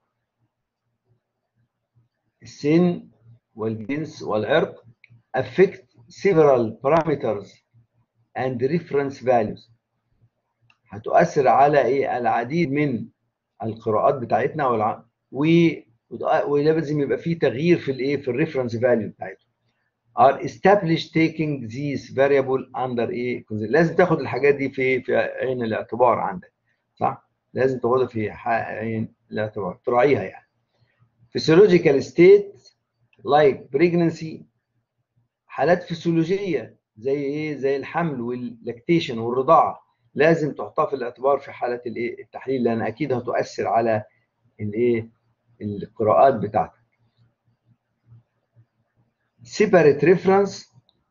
السن والجنس والعرق affect several parameters and reference values. هتؤثر على ايه، العديد من القراءات بتاعتنا والع... و ولازم يبقى في تغيير في الايه، في الريفرنس فاليو بتاعتهم. are established taking these variable under ايه، لازم تاخد الحاجات دي في في عين الاعتبار عندك، صح؟ لازم تاخدها في عين الاعتبار، تراعيها يعني. physiological state like pregnancy، حالات فسيولوجيه زي ايه، زي الحمل واللاكتيشن والرضاعه، لازم تحطها في الاعتبار في حاله الايه التحليل، لان اكيد هتؤثر على الايه القراءات بتاعتك. separate reference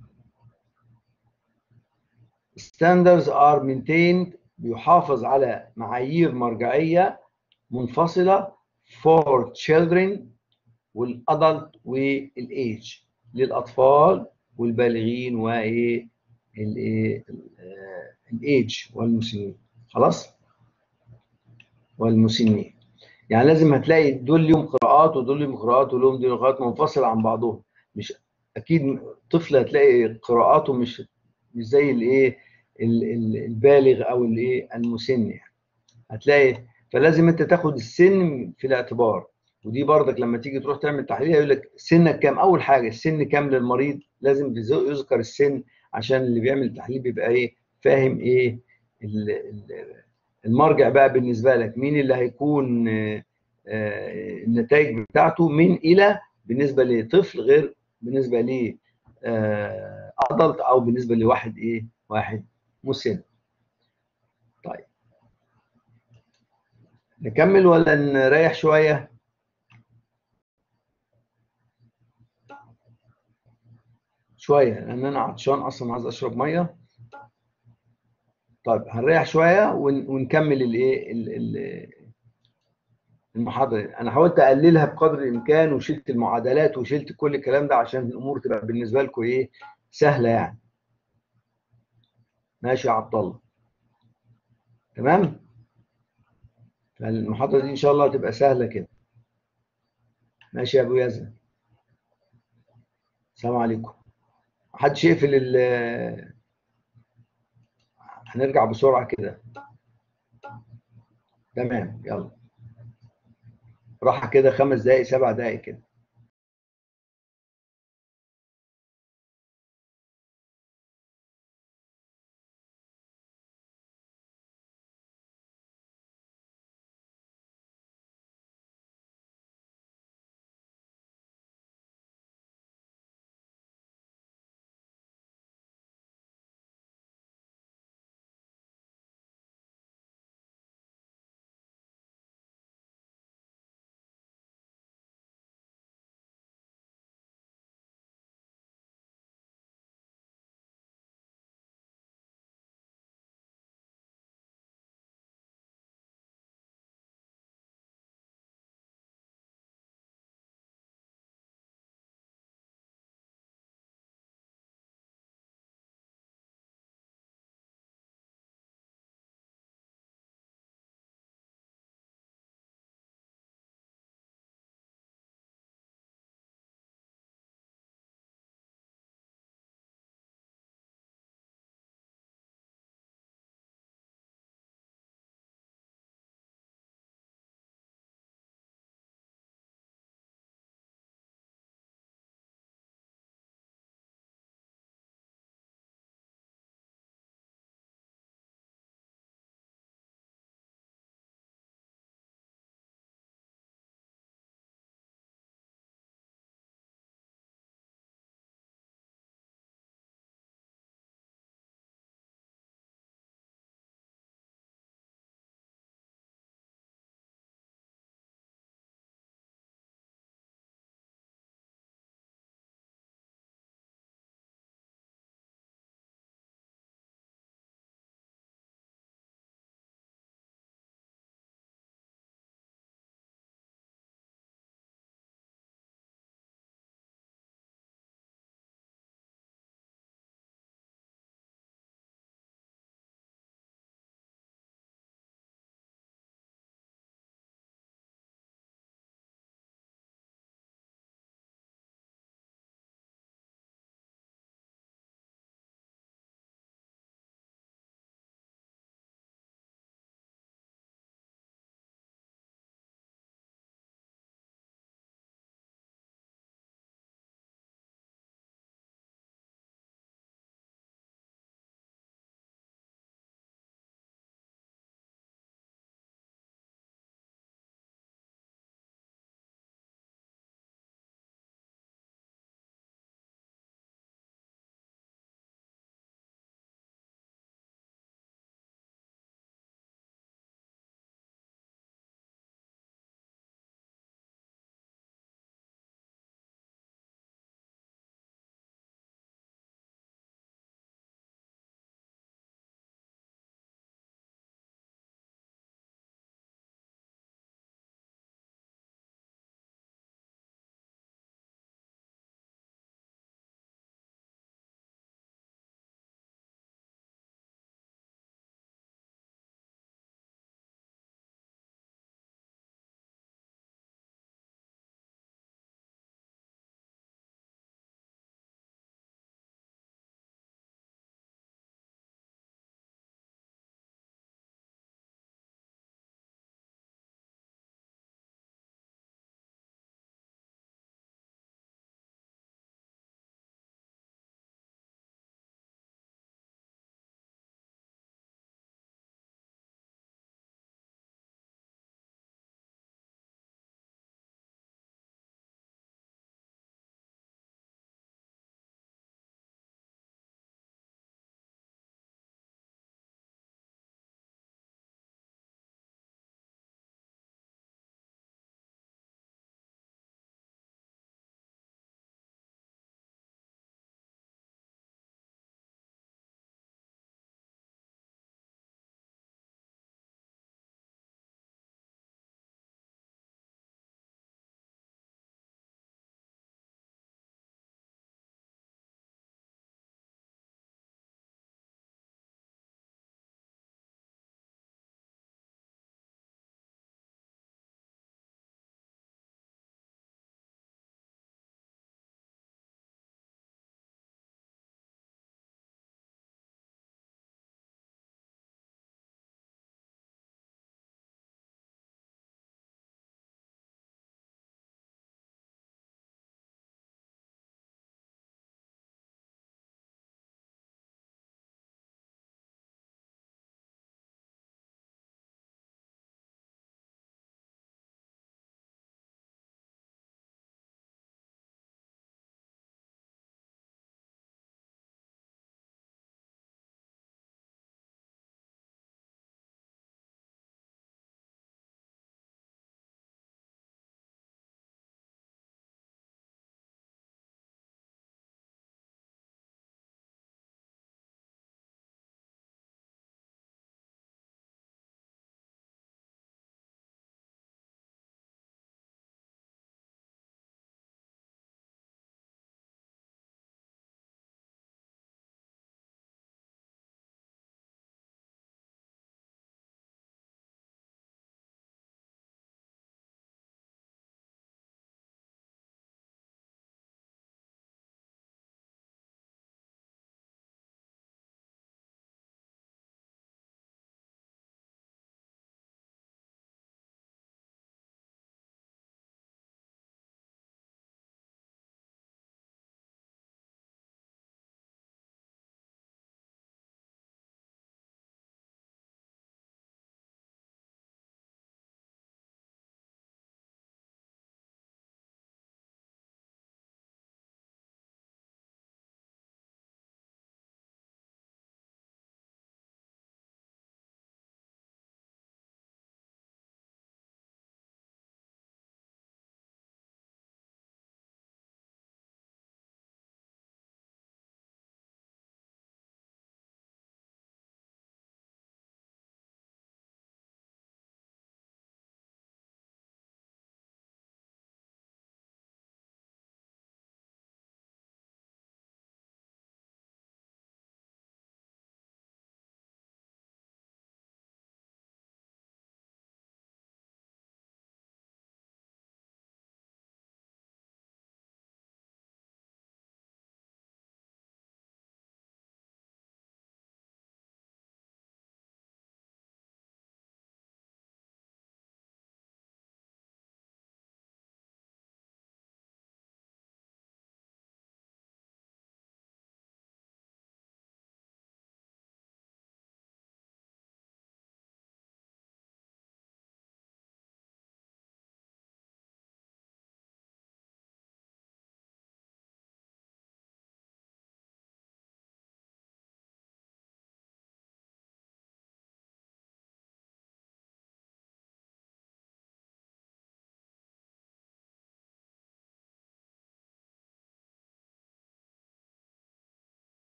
standards are maintained، بيحافظ على معايير مرجعيه منفصله for children والادلت والايج، للاطفال والبالغين وايه الايه الايج والمسنين، خلاص، والمسنين. يعني لازم هتلاقي دول ليهم قراءات ودول ليهم قراءات ولهم دول قراءات منفصله عن بعضهم. مش اكيد طفل هتلاقي قراءاته مش مش زي الايه ال- ال- البالغ او الايه المسن يعني. هتلاقي، فلازم انت تاخد السن في الاعتبار. ودي برضك لما تيجي تروح تعمل تحليل يقول لك سنك كام. اول حاجه السن كام للمريض، لازم يذكر السن، عشان اللي بيعمل التحليل بيبقى ايه، فاهم ايه ال- ال- المرجع بقى بالنسبه لك، مين اللي هيكون آه، آه، النتائج بتاعته من الى، بالنسبه لطفل غير بالنسبه ل ادلت، او بالنسبه لواحد ايه، واحد مسن. طيب نكمل ولا نريح شويه؟ شويه لان انا عطشان اصلا، عايز اشرب ميه. طيب هنريح شويه ون- ونكمل الايه ال- ال- المحاضره دي. انا حاولت اقللها بقدر الامكان، وشلت المعادلات وشلت كل الكلام ده عشان الامور تبقى بالنسبه لكم ايه، سهله يعني. ماشي يا عبد الله، تمام. فالمحاضره دي ان شاء الله تبقى سهله كده. ماشي يا ابو يزن، السلام عليكم. محدش يقفل ال- هنرجع بسرعه كده. تمام، يلا راحه كده، خمس دقائق سبع دقائق كده.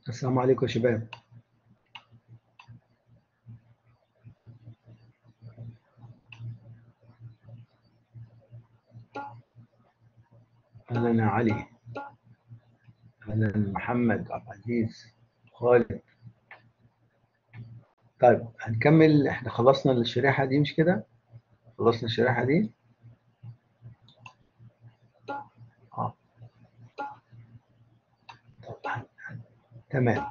السلام عليكم يا شباب. اهلا يا علي، اهلا محمد عبد العزيز خالد. طيب هنكمل، احنا خلصنا الشريحه دي مش كده؟ خلصنا الشريحه دي. اه طبعا. تمام.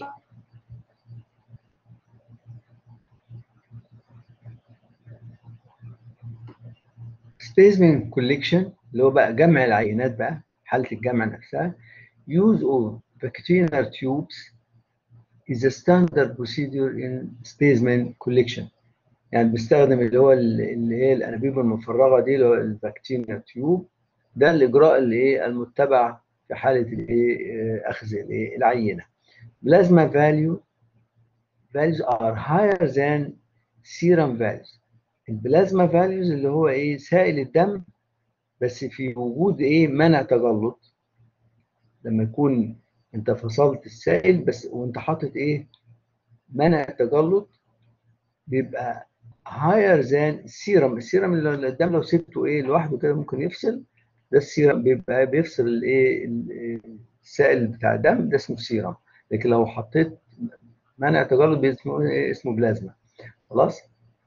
سبيسمين كوليكشن اللي هو بقى جمع العينات، بقى حاله الجمع نفسها. use of vacuum tubes is a standard procedure in specimen collection. يعني بيستخدم اللي هو اللي هي الانابيب المفرغه دي، اللي هو الفاكتينيا تيوب. ده الاجراء اللي ايه المتبع في حاله الايه اخذ الايه العينه. Plasma value values are higher than serum values. البلازما values اللي هو ايه سائل الدم، بس في وجود ايه منع تجلط. لما يكون انت فصلت السائل بس وانت حاطط ايه منع تجلط، بيبقى higher than السيرم. السيرم اللي الدم لو سبته ايه لوحده كده ممكن يفصل. ده السيرم بيبقى بيفصل الايه السائل بتاع الدم، ده اسمه سيرم. لكن لو حطيت منع تجلط اسمه ايه؟ اسمه بلازما. خلاص.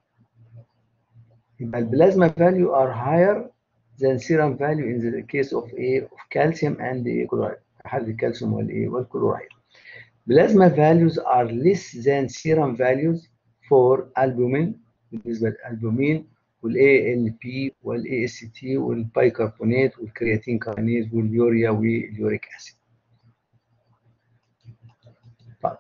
يبقى البلازما value are higher than serum value in the case of a of calcium and chloride. في حالة الكالسيوم والايه والكلورايد. Plasma values are less than serum values for albumin. بالنسبة للألبومين والاي ال بي والاي اس تي والبايكربونات والكرياتين كاينيز واليوريا واليوريك اسيد. طيب.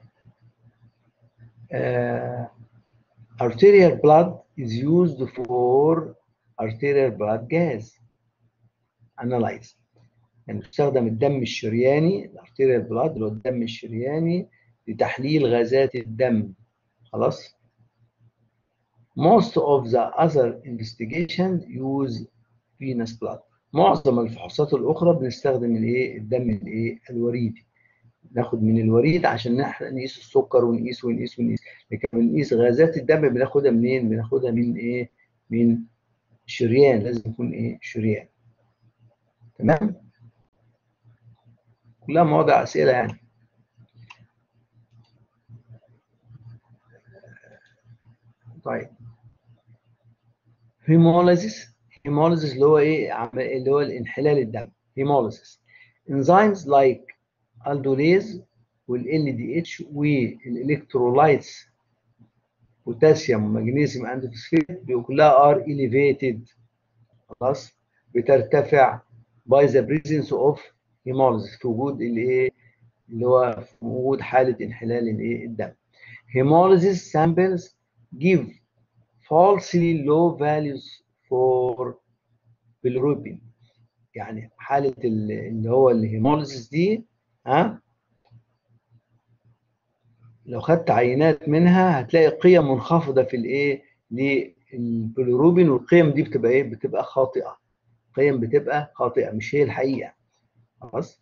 Uh, arterial blood is used for arterial blood gas analyze. يعني بيستخدم الدم الشرياني، الارتيريال بلاد اللي هو الدم الشرياني، لتحليل غازات الدم. خلاص. Most of the other investigations use venous blood. معظم الفحوصات الاخرى بنستخدم الايه الدم الايه الوريدي. ناخد من الوريد عشان نقيس السكر ونقيس ونقيس ونقيس. لكن بنقيس غازات الدم بناخدها منين؟ بناخدها من ايه؟ من شريان. لازم يكون ايه شريان. تمام. كلها مواضع اسئله يعني. طيب. هيموليزيس. هيموليزيس اللي هو ايه اللي هو الانحلال الدم. هيموليزيس. enzymes like aldolase والال دي اتش والالكترولايتس بوتاسيوم ومغنيسيوم اند فوسفات كلها ار اليفيتد. خلاص. بترتفع by the presence of hemolysis في وجود الايه اللي هو في وجود حاله انحلال الايه الدم. Hemolysis samples give falsely low values for bilirubin. يعني حاله اللي هو الهيموليسيس دي، ها، لو خدت عينات منها هتلاقي قيم منخفضه في الايه للبيليروبين، والقيم دي بتبقى ايه بتبقى خاطئه. قيم بتبقى خاطئه مش هي الحقيقه. خلاص.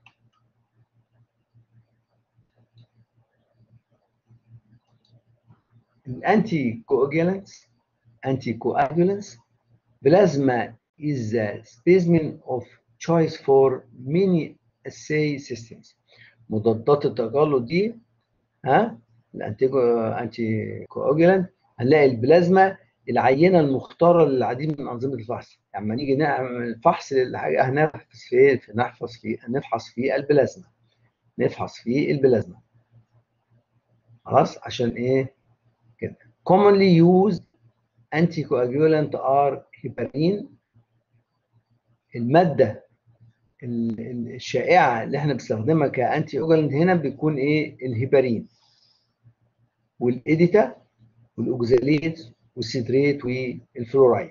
الانتي كواجولانتس. انتي كواجولانتس plasma is the specimen of choice for many assay systems. مضادات التجلط دي، ها، الانتي انتي كواجولانت، هنلاقي البلازما العينه المختاره للعديد من انظمه الفحص. يعني لما نيجي نعمل فحص للحاجه هنفحص في نحفظ في نفحص في البلازما. نفحص في البلازما. خلاص. عشان ايه كده؟ commonly used anticoagulant are heparin. الماده الشائعه اللي احنا بنستخدمها كانتي اوجلانت هنا بيكون ايه الهيبارين والاديتا والاوكزاليت والسيتريت والفلورايد.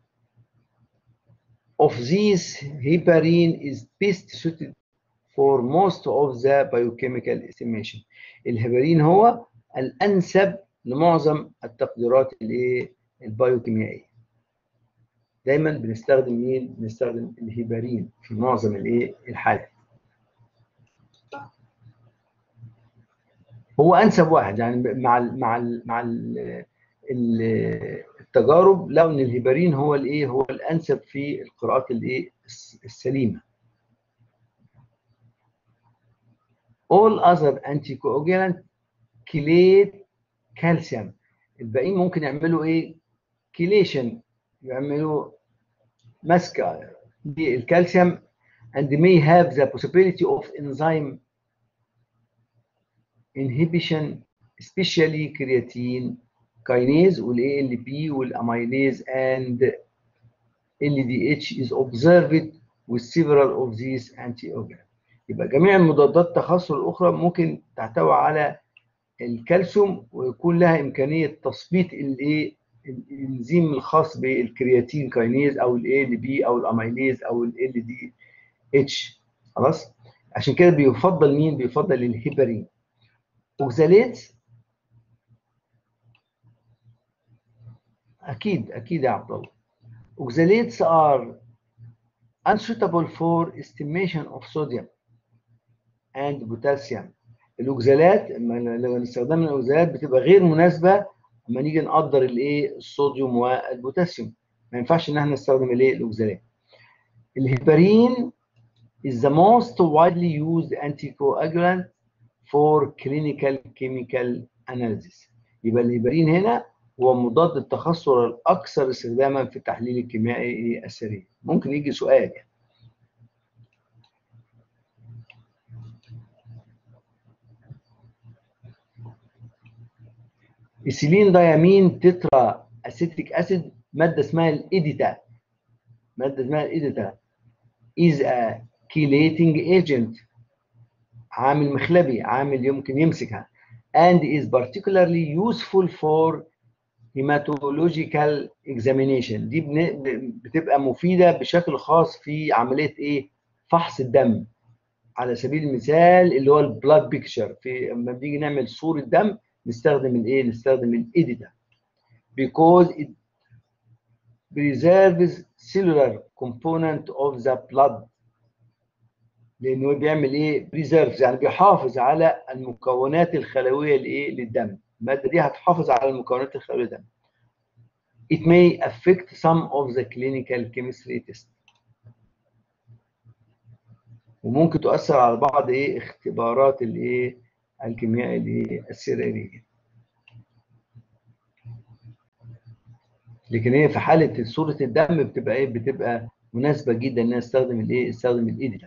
Of these, heparin is best suited for most of the biochemical estimation. الهيبارين هو الانسب لمعظم التقديرات الايه البيوكيميائيه. دايما بنستخدم مين؟ بنستخدم الهيبارين في معظم الايه الحالات. هو انسب واحد يعني مع ال مع ال مع ال ال- التجارب لقوا ان الهيبرين هو الايه هو الانسب في القراءات الايه الس- السليمه. all other anticoagulant كليت كالسيوم. الباقيين ممكن يعملوا ايه كيليشن، يعملوا مسكه بالكالسيوم and may have the possibility of enzyme inhibition especially creatine kinase وال A L P والamylase and L D H is observed with several of these antioxidants. يبقى جميع المضادات التخثر الأخرى ممكن تحتوي على الكالسيوم ويكون لها إمكانية تثبيط الإيه الإنزيم الخاص بالكرياتين كاينيز أو ال A L P أو الأميليز أو ال L D H. خلاص؟ عشان كده بيفضل مين؟ بيفضل الهيبرين. أوكزاليت أكيد أكيد يا عبد الله. Oxalates are unsuitable for estimation of sodium and potassium. الاوكزالات لو استخدمنا الاوكزالات بتبقى غير مناسبه لما نيجي نقدر الايه الصوديوم والبوتاسيوم، ما ينفعش ان احنا نستخدم الايه الاوكزالات. الهيبارين is the most widely used anticoagulant for clinical chemical analysis. يبقى الهيبارين هنا هو مضاد التخثر الاكثر استخداما في التحليل الكيميائي السريع. ممكن يجي سؤال يعني. إيثيلين دايامين تترا اسيتيك اسيد، ماده اسمها الايديتا، ماده اسمها الايديتا is a chelating agent، عامل مخلبي، عامل يمكن يمسكها and is particularly useful for hematological examination. دي بتبقى مفيده بشكل خاص في عمليه ايه فحص الدم. على سبيل المثال اللي هو البلاد بيكتشر، في لما بنيجي نعمل صوره دم نستخدم الايه نستخدم الايديتا because it preserves cellular component of the blood. لانه بيعمل ايه preserves يعني بيحافظ على المكونات الخلويه لايه للدم. الماده دي هتحافظ على المكونات الخلويه للدم. it may affect some of the clinical chemistry test. وممكن تؤثر على بعض ايه اختبارات الايه الكيمياء الايه السريريه. لكن هي في حاله صوره الدم بتبقى ايه بتبقى مناسبه جدا ان استخدم الايه استخدم الايديتا.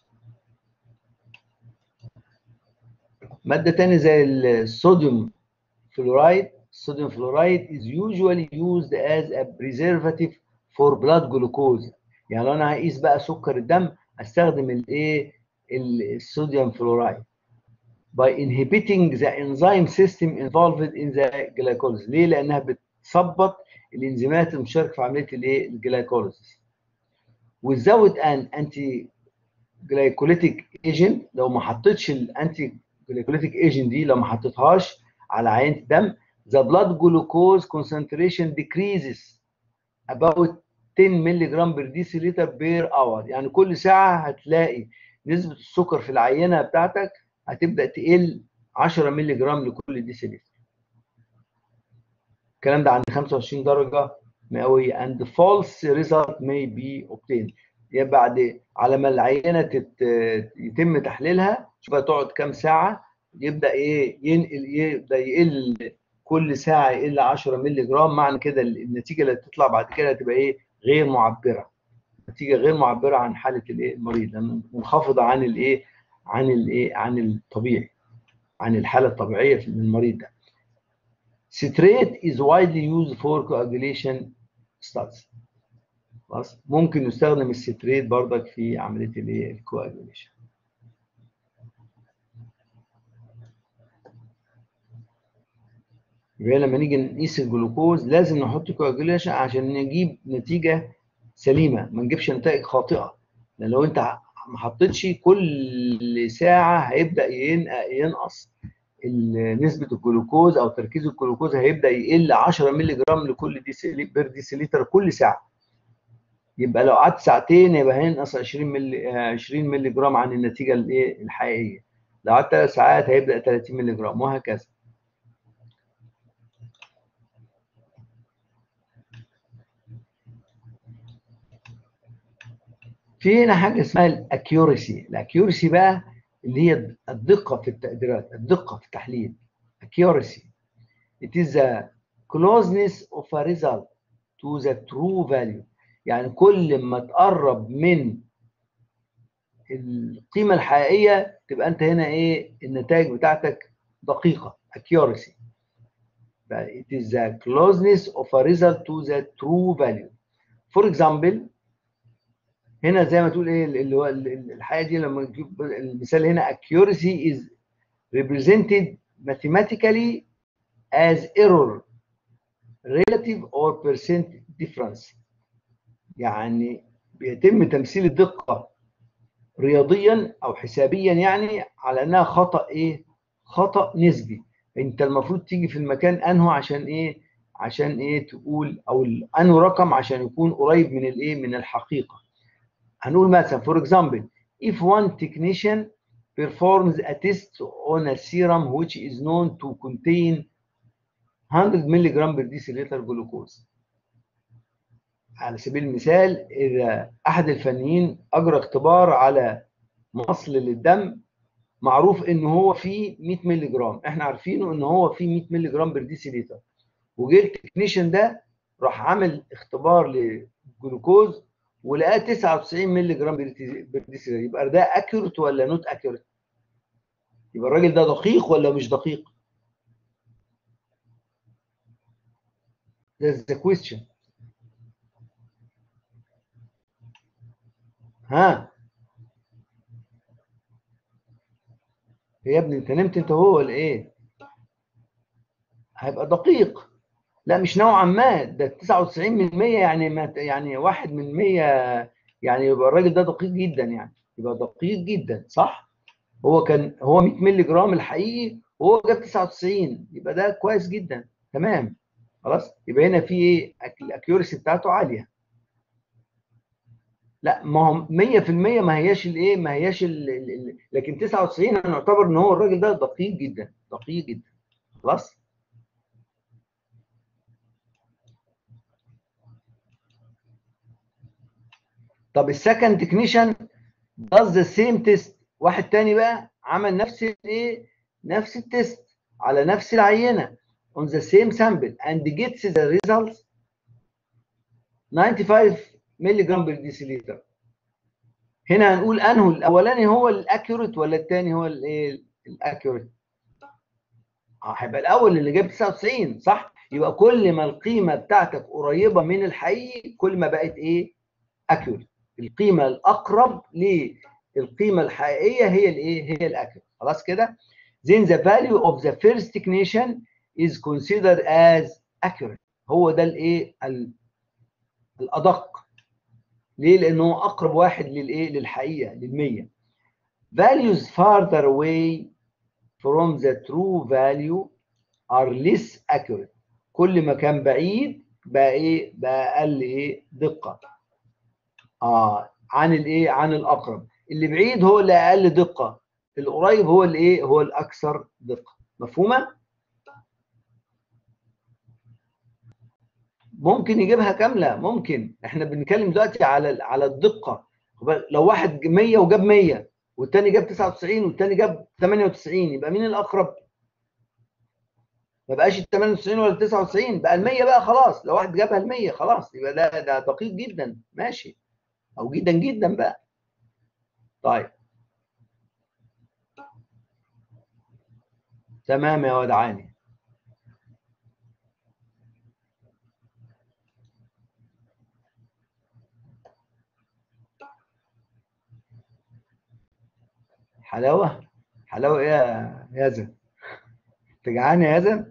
ماده ثانيه زي الصوديوم فلورايد. الصوديوم فلورايد is usually used as a preservative for blood glucose. يعني لو انا هقيس بقى سكر الدم استخدم الايه الصوديوم فلورايد by inhibiting the enzyme system involved in the glycolysis. ليه؟ لانها بتثبط الانزيمات المشاركه في عمليه الايه الجلايكوليسيس. without an anti glycolytic agent، لو ما حطيتش الانتي glycolytic agent دي لو ما حطيتهاش على عينه الدم the blood glucose concentration decreases about ten milligram per deciliter per hour. يعني كل ساعه هتلاقي نسبه السكر في العينه بتاعتك هتبدا تقل عشرة مللي جرام لكل ديسيلتر. الكلام ده عند خمسة وعشرين درجه مئويه and false result may be obtained. يبقى بعد على ما العينه تت... يتم تحليلها شوف هتقعد كام ساعه يبدا ايه ينقل يبدا يقل كل ساعه يقل عشرة مللي جرام. معنى كده النتيجه اللي هتطلع بعد كده هتبقى ايه غير معبره، نتيجه غير معبره عن حاله الايه المريض لانه منخفضه عن الايه عن الايه عن الطبيعي، عن الحاله الطبيعيه للمريض ده. Citrate is widely used for coagulation studies. خلاص ممكن يستخدم الستريت برضك في عمليه الايه الكواجوليشن. يبقى لما نيجي نقيس الجلوكوز لازم نحط كواجوليشن عشان نجيب نتيجه سليمه، ما نجيبش نتائج خاطئه. لان لو انت ما حطيتش كل ساعه هيبدا ينقص نسبه الجلوكوز او تركيز الجلوكوز هيبدا يقل عشرة مللي جرام لكل بير ديسيليتر كل ساعه. يبقى لو قعدت ساعتين يبقى هينقص عشرين مللي عشرين مللي جرام عن النتيجه الايه الحقيقيه. لو قعدت ثلاث ساعات هيبدا ثلاثين مللي جرام، وهكذا. في هنا حاجه اسمها الاكيورسي. الاكيورسي بقى اللي هي الدقه في التقديرات، الدقه في التحليل. accuracy it is the closeness of a result to the true value. يعني كل ما تقرب من القيمه الحقيقيه تبقى انت هنا ايه، النتائج بتاعتك دقيقه. accuracy it is the closeness of a result to the true value. for example هنا زي ما تقول ايه اللي هو الحقيقه دي، لما نجيب المثال هنا accuracy is represented mathematically as error relative or percent difference. يعني بيتم تمثيل الدقه رياضيا او حسابيا يعني على انها خطا ايه، خطا نسبي. انت المفروض تيجي في المكان انه عشان ايه، عشان ايه تقول، او انه رقم عشان يكون قريب من الايه، من الحقيقه. هنقول مثلا for example if one technician performs a test on a serum which is known to contain one hundred milligram per deciliter glucose. على سبيل المثال إذا أحد الفنيين أجرى اختبار على مصل للدم معروف إن هو فيه مية مللي جرام، إحنا عارفينه إن هو فيه مية مللي جرام بر ديسيليتر، وجه التكنيشن ده راح عامل اختبار للجلوكوز ولقاه تسعة وتسعين مللي جرام بر ديسيليتر، يبقى ده اكيوريت ولا نوت اكيوريت؟ يبقى الراجل ده دقيق ولا مش دقيق؟ That's the question. ها يا ابني انت نمت انت هو ولا ايه؟ هيبقى دقيق. لا مش نوعا ما، ده تسعة وتسعين من مية يعني ما يعني واحد من مية، يعني يبقى الراجل ده دقيق جدا، يعني يبقى دقيق جدا صح؟ هو كان هو مية مللي جرام الحقيقي وهو جاب تسعة وتسعين، يبقى ده كويس جدا تمام. خلاص يبقى هنا في ايه، الاكيورسي بتاعته عاليه. لا ما هو مية في المية ما هياش الايه، ما هياش ال ال لكن تسعة وتسعين هنعتبر ان هو الراجل ده دقيق جدا، دقيق جدا. خلاص. طب السكند تكنيشن does the same test، واحد تاني بقى عمل نفس الايه، نفس التست على نفس العينه on the same sample and gets the results خمسة وتسعين مللي جرام بر ديسيليتر. هنا هنقول انه الاولاني هو الاكيوريت ولا الثاني هو الايه الاكيوريت؟ هيبقى الاول اللي جاب تسعة وتسعين صح؟ يبقى كل ما القيمه بتاعتك قريبه من الحقيقي كل ما بقت ايه، اكيوريت. القيمه الاقرب للقيمه الحقيقيه هي الايه، هي الاكيوريت. خلاص كده. then the value of the first technician is considered as accurate. هو ده الايه الادق. ليه؟ لانه اقرب واحد للايه، للحقيقه، للمية. values farther away from the true value are less accurate. كل ما كان بعيد بقى ايه، بقى اقل ايه، دقه. اه عن الايه، عن الاقرب. اللي بعيد هو اللي اقل دقه، القريب هو اللي ايه، هو الاكثر دقه. مفهومه؟ ممكن يجيبها كامله، ممكن. احنا بنتكلم دلوقتي على على الدقه. لو واحد مية وجاب مية والتاني جاب تسعة وتسعين والتاني جاب ثمانية وتسعين، يبقى مين الاقرب؟ ما بقاش ال ثمانية وتسعين ولا ال تسعة وتسعين، بقى ال مية بقى خلاص. لو واحد جابها ال مية خلاص يبقى ده ده دقيق جدا، ماشي، او جدا جدا بقى. طيب تمام يا ودعاني. حلاوه، حلاوه ايه يا يزن؟ انت جعان يا يزن؟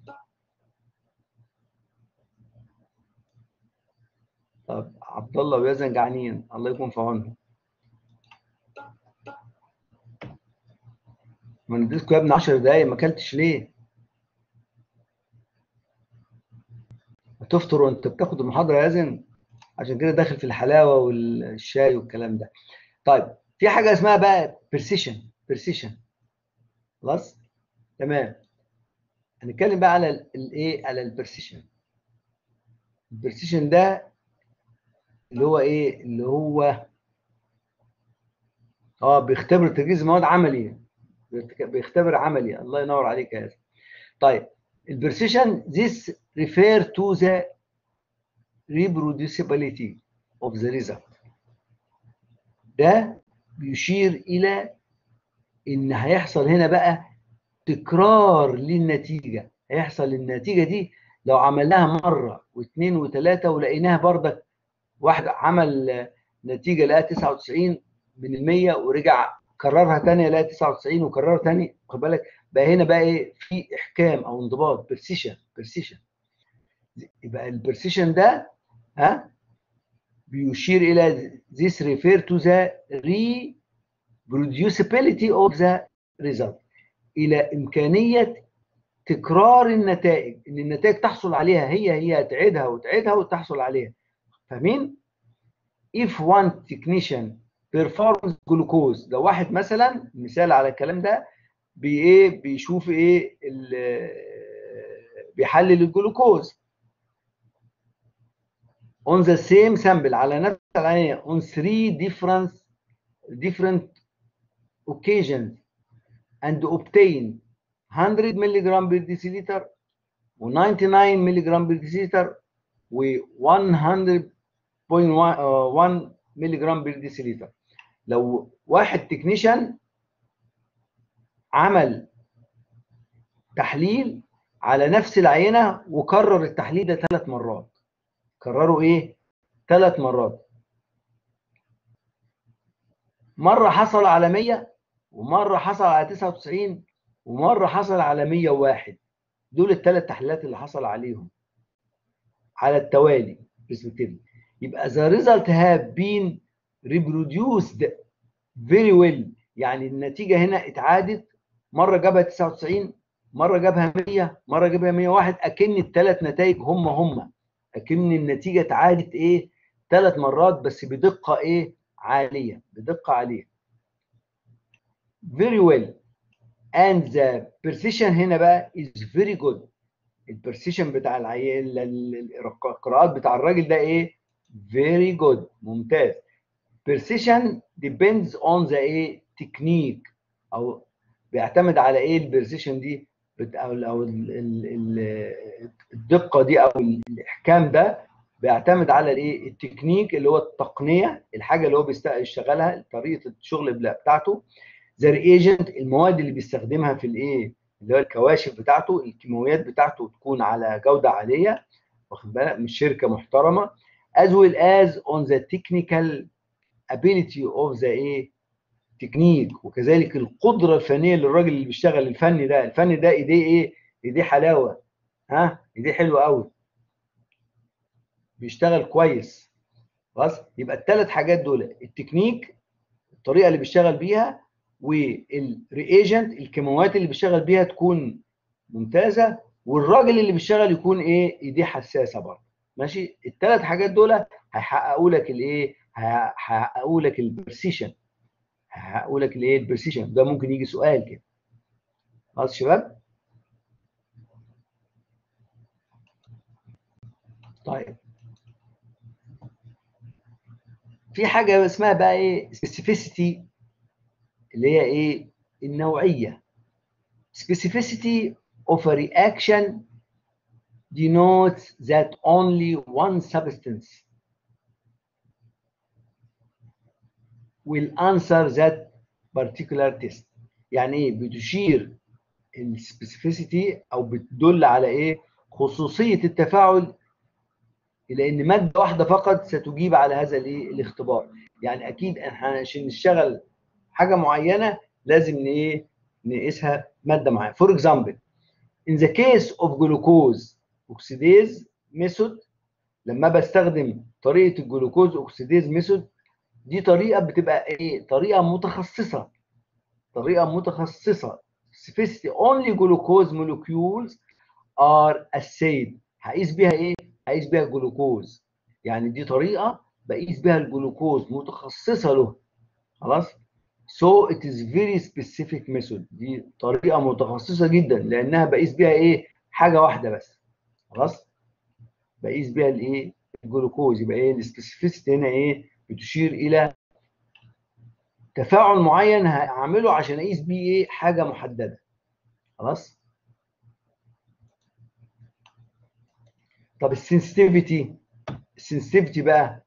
طب عبد الله ويزن جعانين، الله يكون في عونهم. ما انا اديتكم يا ابني عشر دقايق، ما اكلتش ليه؟ هتفطر وانت بتاخد المحاضره يا يزن؟ عشان كده داخل في الحلاوه والشاي والكلام ده. طيب في حاجه اسمها بقى برسيشن. برسيشن خلاص تمام. هنتكلم بقى على الايه، على البرسيشن. البرسيشن ده اللي هو ايه، اللي هو اه بيختبر تجهيز مواد عملي، بيختبر عملي. الله ينور عليك يا ياسر. طيب البرسيشن this refer to the reproducibility of the result. ده بيشير الى ان هيحصل هنا بقى تكرار للنتيجه. هيحصل النتيجه دي لو عملناها مره واثنين وثلاثه ولقيناها بردك، واحد عمل نتيجه لقاها تسعة وتسعين من المية ورجع كررها ثانيه لقاها تسعة وتسعين وكررها ثاني، خد بالك بقى هنا بقى ايه، في احكام او انضباط، برسيشن. برسيشن يبقى البرسيشن ده ها بيشير الى this refer to the reproducibility of the result، الى امكانيه تكرار النتائج، ان النتائج تحصل عليها هي هي تعيدها وتعيدها وتحصل عليها. فاهمين؟ if one technician performs glucose، لو واحد مثلا مثال على الكلام ده بي ايه بيشوف ايه بيحلل الجلوكوز on the same sample، على نفس العينه on three different different occasions and obtain one hundred ملغ per deciliter و ninety-nine ملغ per deciliter و one hundred point one ملغ per deciliter. لو واحد تكنيشن عمل تحليل على نفس العينه وكرر التحليل ده ثلاث مرات، كرروا ايه؟ ثلاث مرات، مره حصل على مية ومره حصل على تسعة وتسعين ومره حصل على مية وواحد. دول الثلاث تحليلات اللي حصل عليهم على التوالي respectively. يبقى the result have been reproduced very well، يعني النتيجه هنا اتعادت، مره جابها تسعة وتسعين، مره جابها مية، مره جابها مية وواحد، اكن الثلاث نتائج هم هم، اكن النتيجه اتعادت ايه ثلاث مرات بس بدقه ايه عاليه، بدقه عاليه. very well and the precision هنا بقى is very good. البرسيشن بتاع العيال القراءات بتاع الراجل ده ايه؟ very good، ممتاز. precision depends on the ايه technique، او بيعتمد على ايه البرسيشن دي او او الدقه دي او الاحكام ده بيعتمد على الايه التكنيك اللي هو التقنيه، الحاجه اللي هو بيشتغلها، طريقه الشغل بتاعته. زي الايجنت، المواد اللي بيستخدمها في الايه اللي هو الكواشف بتاعته، الكيماويات بتاعته تكون على جوده عاليه، واخد بالك، من شركه محترمه. as well as on the technical ability of the ايه تكنيك، وكذلك القدره الفنيه للراجل اللي بيشتغل الفني ده. الفني ده ايديه ايه؟ ايديه حلاوه، ها ايديه حلوه قوي، بيشتغل كويس. خلاص، يبقى الثلاث حاجات دول، التكنيك الطريقه اللي بيشتغل بيها، والرياجنت الكيماويات اللي بيشتغل بيها تكون ممتازه، والراجل اللي بيشتغل يكون ايه ايديه حساسه برضه. ماشي، الثلاث حاجات دول هيحققوا لك الايه هيحققوا لك البرسيشن، هيحققوا لك الايه البرسيشن ده. ممكن يجي سؤال كده. خلاص شباب. طيب في حاجه اسمها بقى ايه سبيسيفيسيتي، اللي هي ايه النوعيه. specificity of a reaction denotes that only one substance will answer that particular test. يعني ايه بتشير السبيسيفيسيتي او بتدل على ايه خصوصيه التفاعل الى ان ماده واحده فقط ستجيب على هذا الايه الاختبار. يعني اكيد احنا عشان نشتغل حاجه معينه لازم ايه نقيسها ماده معينه. فور اكزامبل in the case of glucose oxidase method، لما بستخدم طريقه الجلوكوز اوكسيديز ميثود، دي طريقه بتبقى ايه طريقه متخصصه، طريقه متخصصه specificity only glucose molecules are assayed. هقيس بيها ايه هقيس بيها الجلوكوز، يعني دي طريقه بقيس بيها الجلوكوز متخصصه له. خلاص، So it is very specific method. دي طريقة متخصصة جدا لأنها بقيس بيها إيه؟ حاجة واحدة بس. خلاص؟ بقيس بيها الإيه؟ الجلوكوز. يبقى إيه؟ السبيسيفيستي هنا إيه؟ بتشير إلى تفاعل معين هعمله عشان أقيس بيه إيه؟ حاجة محددة. خلاص؟ طب السنسيتيفيتي، السنسيتيفيتي بقى،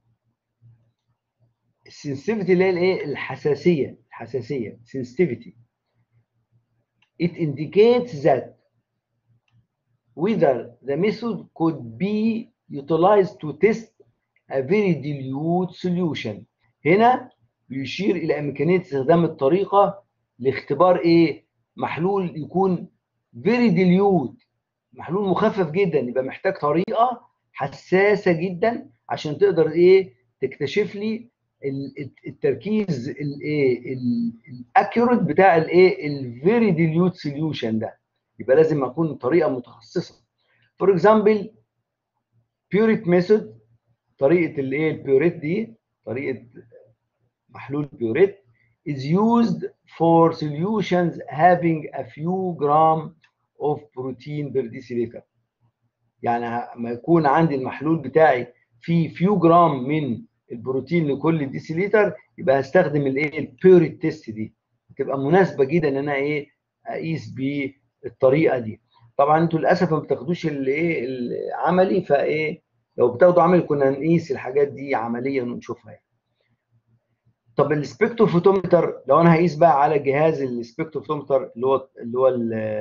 السنسيتيفيتي اللي هي الايه؟ الحساسيه، الحساسيه sensitivity. It indicates that whether the method could be utilized to test a very dilute solution. هنا بيشير الى امكانيه استخدام الطريقه لاختبار ايه؟ محلول يكون very dilute، محلول مخفف جدا. يبقى محتاج طريقه حساسه جدا عشان تقدر ايه؟ تكتشف لي التركيز الايه؟ الاكيوريت بتاع الايه؟ الفيري ديليوت سوليوشن ده. يبقى لازم اكون طريقه متخصصه. فور اكزامبل بيوريت ميثود، طريقه الايه؟ البيوريت دي طريقه محلول بيوريت is used for solutions having a few gram of protein per deciliter. يعني لما يكون عندي المحلول بتاعي فيه فيو جرام من البروتين لكل ديسيليتر، يبقى هستخدم الايه؟ البيوريت تيست دي. تبقى مناسبه جدا ان انا ايه؟ اقيس بالطريقه دي. طبعا انتوا للاسف ما بتاخدوش الايه؟ العملي، فايه لو بتاخدوا عملي كنا نقيس الحاجات دي عمليا ونشوفها يعني. طب السبكتروفوتومتر، لو انا هقيس بقى على جهاز السبكتروفوتومتر اللي هو اللي هو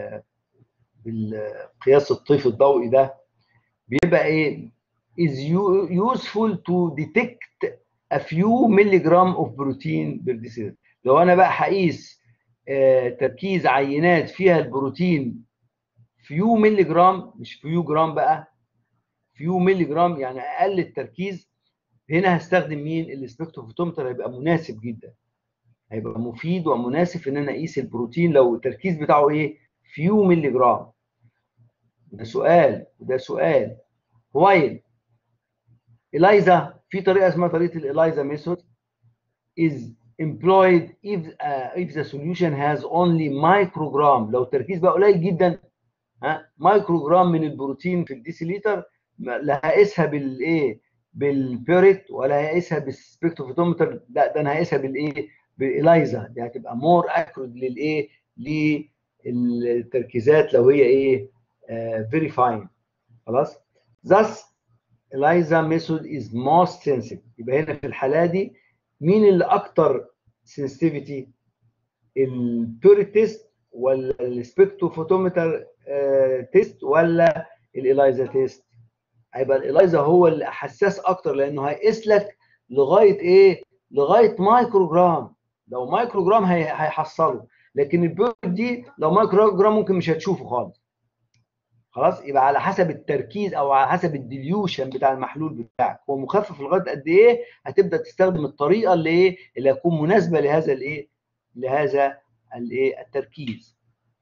القياس الطيف الضوئي ده، بيبقى ايه؟ is useful to detect a few milligram of protein per deciliter. لو انا بقى هقيس آه تركيز عينات فيها البروتين فيو ملي جرام، مش فيو جرام بقى، فيو ملي جرام يعني اقل التركيز، هنا هستخدم مين؟ السبكتروفوتومتر. هيبقى مناسب جدا، هيبقى مفيد ومناسب ان انا اقيس البروتين لو التركيز بتاعه ايه؟ فيو ملي جرام. ده سؤال وده سؤال. وايل إلايزا، في طريقة اسمها طريقة الإلايزا ميثود is employed if uh, if the solution has only microgram. لو التركيز بقى قليل جدا، ها، مايكروجرام من البروتين في الديسيليتر، لا هقيسها بالايه؟ بالبيوريت ولا هقيسها بالسبكتروفوتومتر، لا ده انا هقيسها بالايه؟ بالإلايزا. دي هتبقى مور اكيوريت للايه؟ للتركيزات لو هي ايه؟ فيري uh, فاين. خلاص. thus إلايزا ميثود از موست سنسيتيف. يبقى هنا في الحاله دي مين اللي اكتر سنسيتيفيتي؟ البيوريت تيست ولا السبكتروفوتومتر تيست ولا الإلايزا تيست؟ هيبقى الإلايزا هو اللي حساس اكتر لانه هيقيس لك لغايه ايه؟ لغايه مايكروجرام. لو مايكروجرام هيحصله، لكن البيوريت دي لو مايكروجرام ممكن مش هتشوفه خالص. خلاص. يبقى على حسب التركيز او على حسب الديليوشن بتاع المحلول بتاعك، هو مخفف لغايه قد ايه، هتبدا تستخدم الطريقه اللي ايه؟ اللي هتكون مناسبه لهذا الايه؟ لهذا الايه؟ التركيز.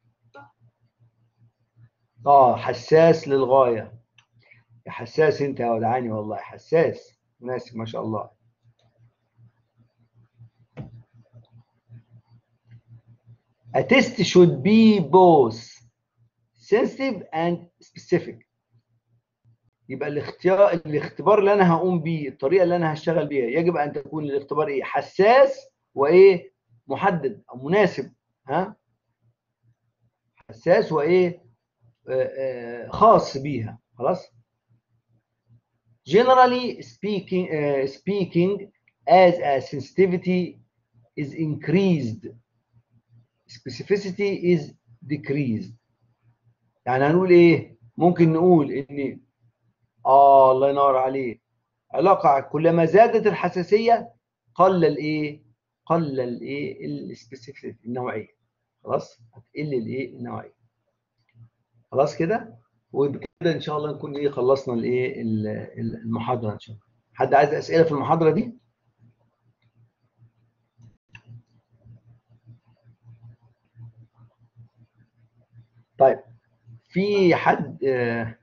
اه حساس للغايه. يا حساس انت يا ودعاني، والله حساس مناسب ما شاء الله. A test should be both sensitive and specific. يبقى الاختيار الاختبار اللي انا هقوم بيه، الطريقه اللي انا هشتغل بيها، يجب ان تكون الاختبار ايه؟ حساس وايه؟ محدد او مناسب. ها؟ حساس وايه؟ آه آه خاص بيها. خلاص. generally speaking uh, speaking as a sensitivity is increased, specificity is decreased. يعني هنقول ايه؟ ممكن نقول ان اه الله ينور عليك، علاقه كلما زادت الحساسيه قل الايه؟ قل الايه؟ السبيسيفيك، النوعيه. خلاص. هتقل الايه؟ النوعيه. خلاص كده. وبكده ان شاء الله نكون ايه؟ خلصنا الايه؟ المحاضره ان شاء الله. حد عايز اسئله في المحاضره دي؟ طيب في حد اه,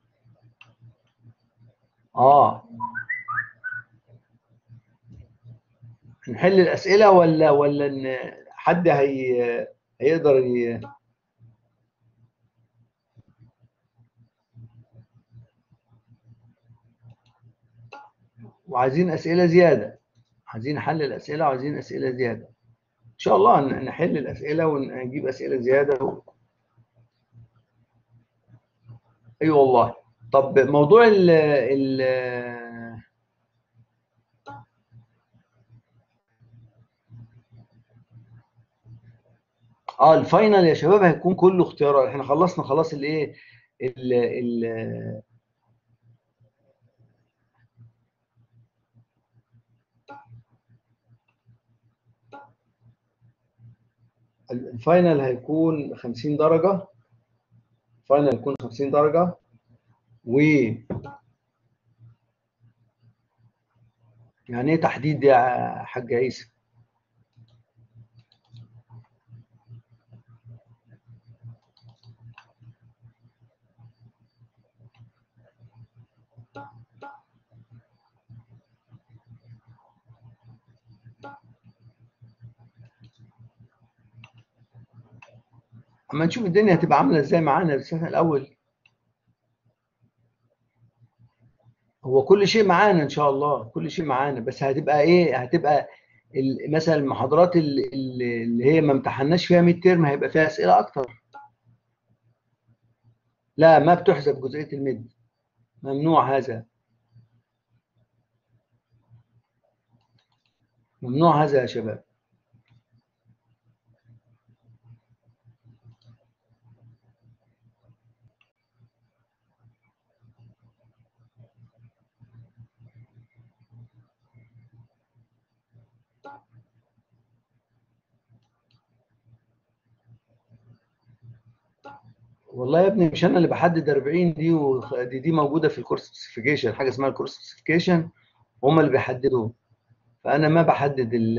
آه. نحل الأسئلة ولا ولا إن حد هي هيقدر ي... وعايزين أسئلة زيادة، عايزين حل الأسئلة وعايزين أسئلة زيادة. إن شاء الله ن- نحل الأسئلة ونجيب أسئلة زيادة و... أي أيوة والله. طب موضوع ال ال اه الفاينل يا شباب هيكون كله اختيارات. احنا خلصنا خلاص الايه ال ال الفاينل هيكون خمسين درجة. الفاينل هيكون خمسين درجة. و يعني ايه تحديد يا حاج عيسى؟ اما نشوف الدنيا هتبقى عاملة ازاي معانا، بس احنا الاول هو كل شيء معانا ان شاء الله، كل شيء معانا، بس هتبقى ايه، هتبقى ال- مثلا المحاضرات اللي, اللي هي ما امتحناش فيها ميد ترم هيبقى فيها اسئله اكتر. لا ما بتحسب جزئيه الميد، ممنوع هذا، ممنوع هذا يا شباب. والله يا ابني مش انا اللي بحدد أربعين دي، ودي دي موجوده في الكورس سبيسيفيكيشن، حاجه اسمها الكورس سبيسيفيكيشن، هم اللي بيحددوا. فانا ما بحدد ال...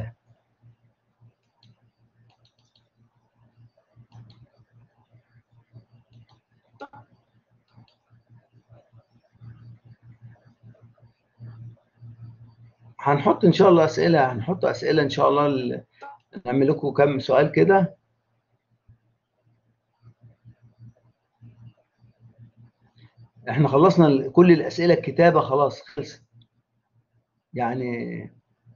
هنحط ان شاء الله اسئله، هنحط اسئله ان شاء الله ال- نعمل لكم كم سؤال كده. احنا خلصنا ال- كل الاسئله، الكتابه خلاص خلصت يعني.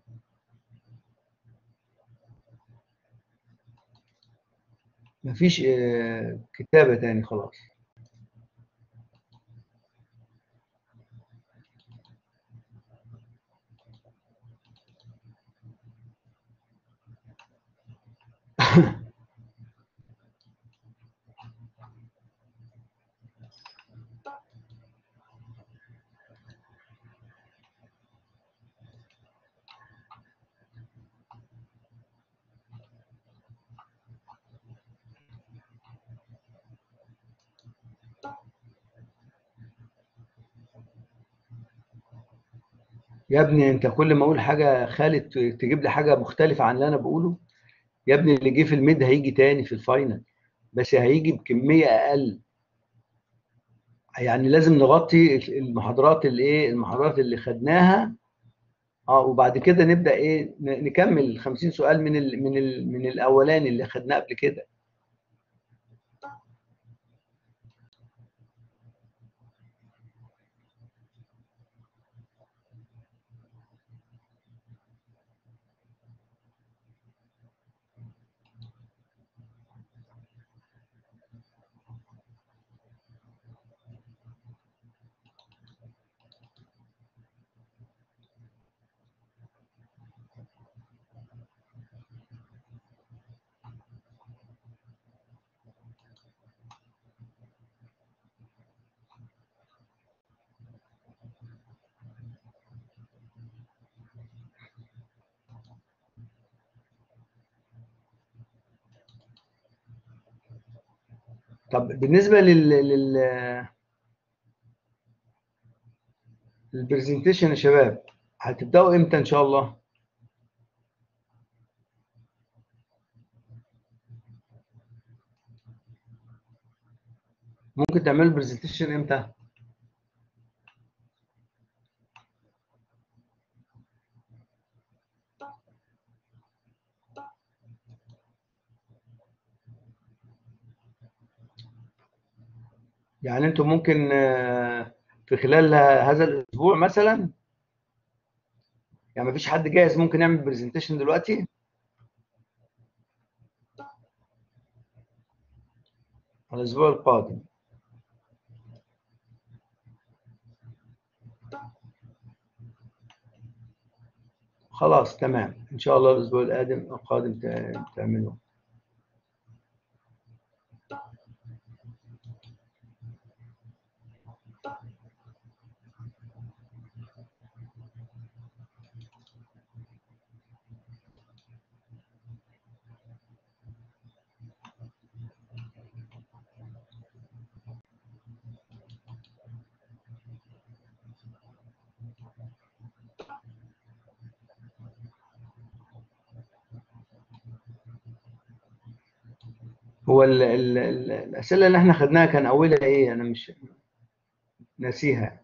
مفيش آه، كتابة تاني خلاص. يا ابني انت كل ما اقول حاجة خالد ت- تجيب لي حاجة مختلفة عن اللي انا بقوله. يا ابني اللي جه في الميد هيجي تاني في الفاينل، بس هيجي بكمية اقل. يعني لازم نغطي المحاضرات اللي ايه، المحاضرات اللي خدناها. اه وبعد كده نبدأ ايه ن- نكمل خمسين سؤال من ال من ال من الاولاني اللي خدناه قبل كده. طب بالنسبة لل لل للبرزنتيشن يا شباب، هتبدأوا امتى ان شاء الله؟ ممكن تعملوا برزنتيشن امتى؟ يعني انتم ممكن آه، في خلال هذا الاسبوع مثلا، يعني مفيش حد جاهز ممكن يعمل برزنتيشن دلوقتي؟ على الاسبوع القادم. خلاص تمام، ان شاء الله الاسبوع القادم القادم ت- تعملوا. هو ال ال ال الاسئله اللي احنا خدناها كان اولها ايه؟ انا مش ناسيها.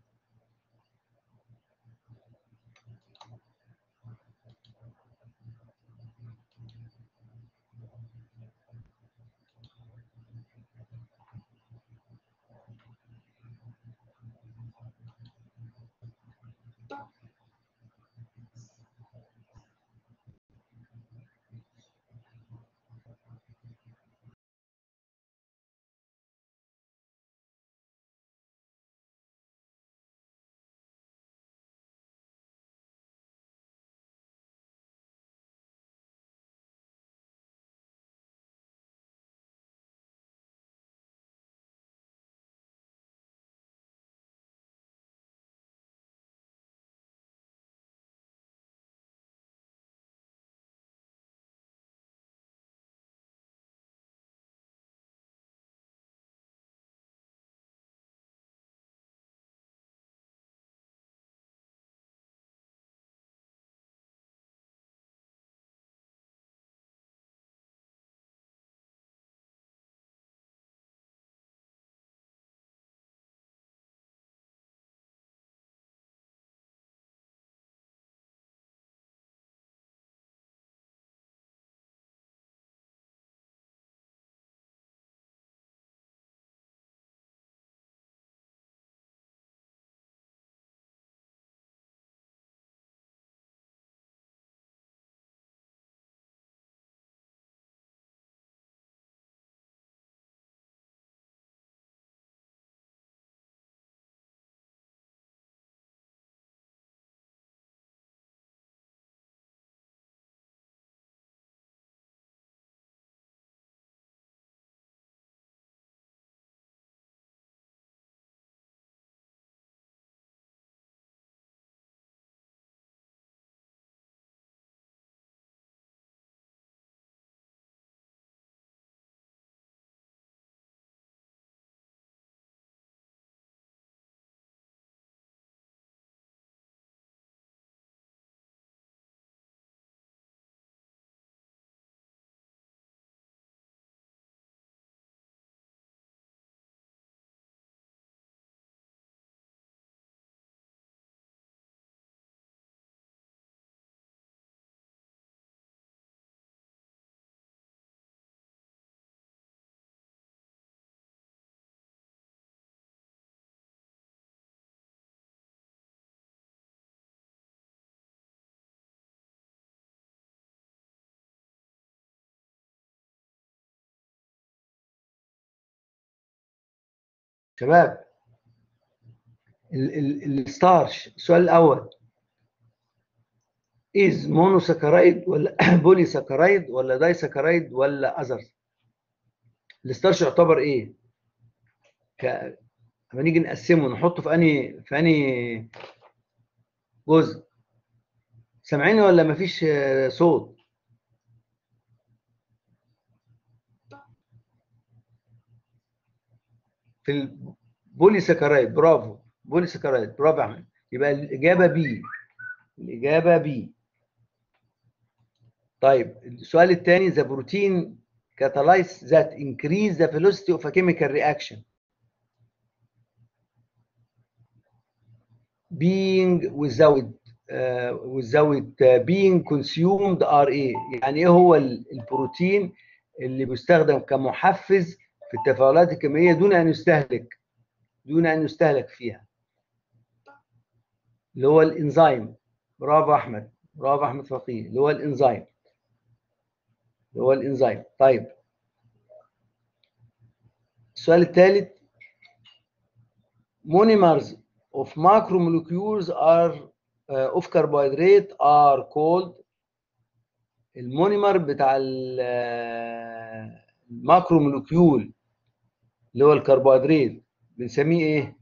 شباب، ال- ال- الستارش السؤال الاول، از مونوساكرايد ولا بولي ساكرايد ولا داي ساكرايد ولا اذرز؟ الستارش يعتبر ايه؟ ك- لما نيجي نقسمه نحطه في انهي في انهي جزء؟ سامعيني ولا مفيش آه، صوت؟ في البولي ساكرايد، برافو. بولي ساكرايد، برافو يا احمد. يبقى الاجابه بي. الاجابه بي. طيب السؤال الثاني، the protein catalyze that increase the velocity of a chemical reaction being without uh, without uh, being consumed are ايه؟ يعني ايه هو ال- البروتين اللي بيستخدم كمحفز في في التفاعلات الكيميائيه دون ان يستهلك دون ان يستهلك فيها، اللي هو الانزيم. برافو احمد، برافو احمد فقيه، اللي هو الانزيم، اللي هو الانزيم. طيب السؤال الثالث، monomers of macromolecules are uh, of carbohydrate are called. المونيمر بتاع الماكرو مولكيول اللي هو الكربوهيدرات بنسميه ايه؟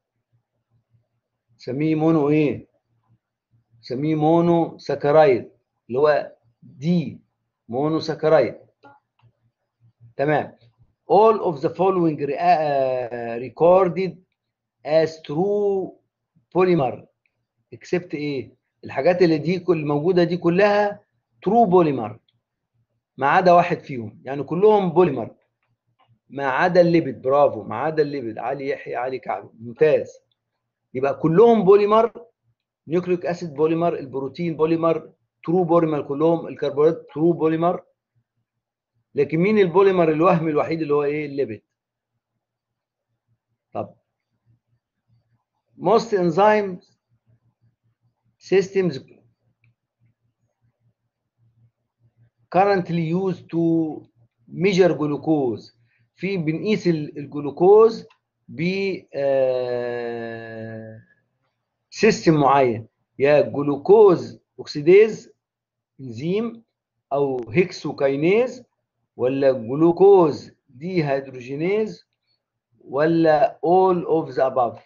نسميه مونو ايه؟ نسميه مونو ساكرايد، اللي هو دي مونو ساكرايد. تمام. all of the following recorded as true polymer except ايه؟ الحاجات اللي دي كل موجوده دي كلها true polymer ما عدا واحد فيهم، يعني كلهم بوليمر ما عدا الليبيد. برافو، ما عدا الليبيد. علي يحيى، علي كعب، ممتاز. يبقى كلهم بوليمر، نيوكليك اسيد بوليمر، البروتين بوليمر، ترو بوليمر كلهم، الكربوهيدرات ترو بوليمر. لكن مين البوليمر الوهمي الوحيد اللي هو ايه؟ الليبيد. طب most enzyme systems currently used to measure glucose. في بنقيس الجلوكوز ب سيستم معين، يا جلوكوز اوكسيديز انزيم او هيكسوكاينيز، ولا جلوكوز دي هيدروجينيز، ولا all of the above.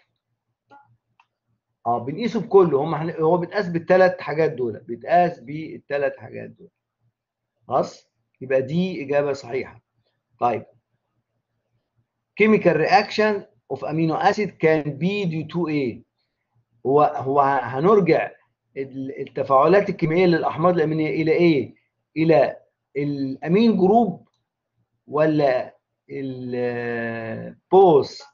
اه بنقيسه بكله. هم هو بيتقاس بالثلاث حاجات دول، بيتقاس بالثلاث حاجات دول. خلاص، يبقى دي اجابه صحيحه. طيب chemical reaction of amino acid can be due to ايه؟ هو هو هنرجع التفاعلات الكيميائيه للاحماض الامينيه الى ايه؟ الى الامين جروب ولا البوس؟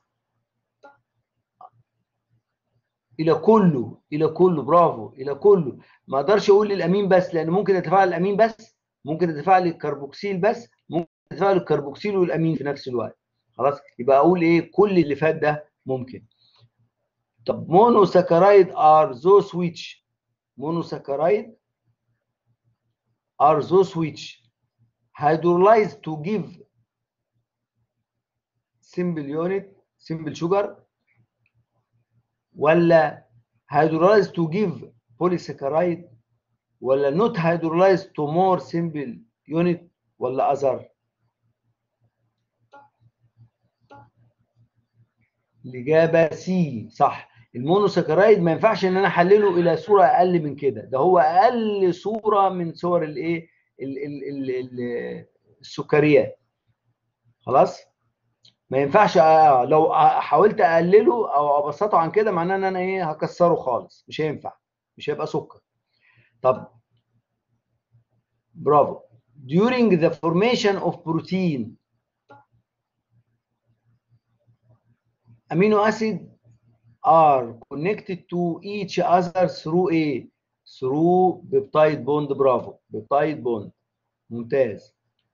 الى كله، الى كله. برافو، الى كله. ما اقدرش اقول الامين بس، لان ممكن يتفاعل الامين بس، ممكن يتفاعل الكربوكسيل بس، ممكن يتفاعل الكربوكسيل والامين في نفس الوقت. خلاص، يبقى اقول ايه؟ كل اللي فات ده ممكن. طب monosaccharide are those which monosaccharide are those which hydrolyze to give simple unit simple sugar، ولا hydrolyze to give polysaccharide، ولا not hydrolyze to more simple unit، ولا other؟ الإجابة سي صح. المونوساكرايد ما ينفعش ان انا احلله الى صوره اقل من كده، ده هو اقل صوره من صور الايه؟ السكريات. خلاص، ما ينفعش. لو حاولت اقلله او ابسطه عن كده معناه ان انا ايه؟ هكسره خالص، مش هينفع، مش هيبقى سكر. طب برافو. during the formation of protein amino acid are connected to each other through a through peptide bond. برافو، peptide bond، ممتاز.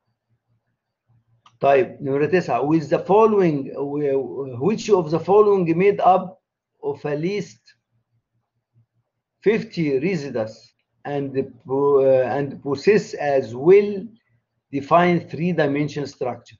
طيب نمرة تسعة، with the following which of the following made up of at least fifty residues and uh, and possess as well defined three dimension structure.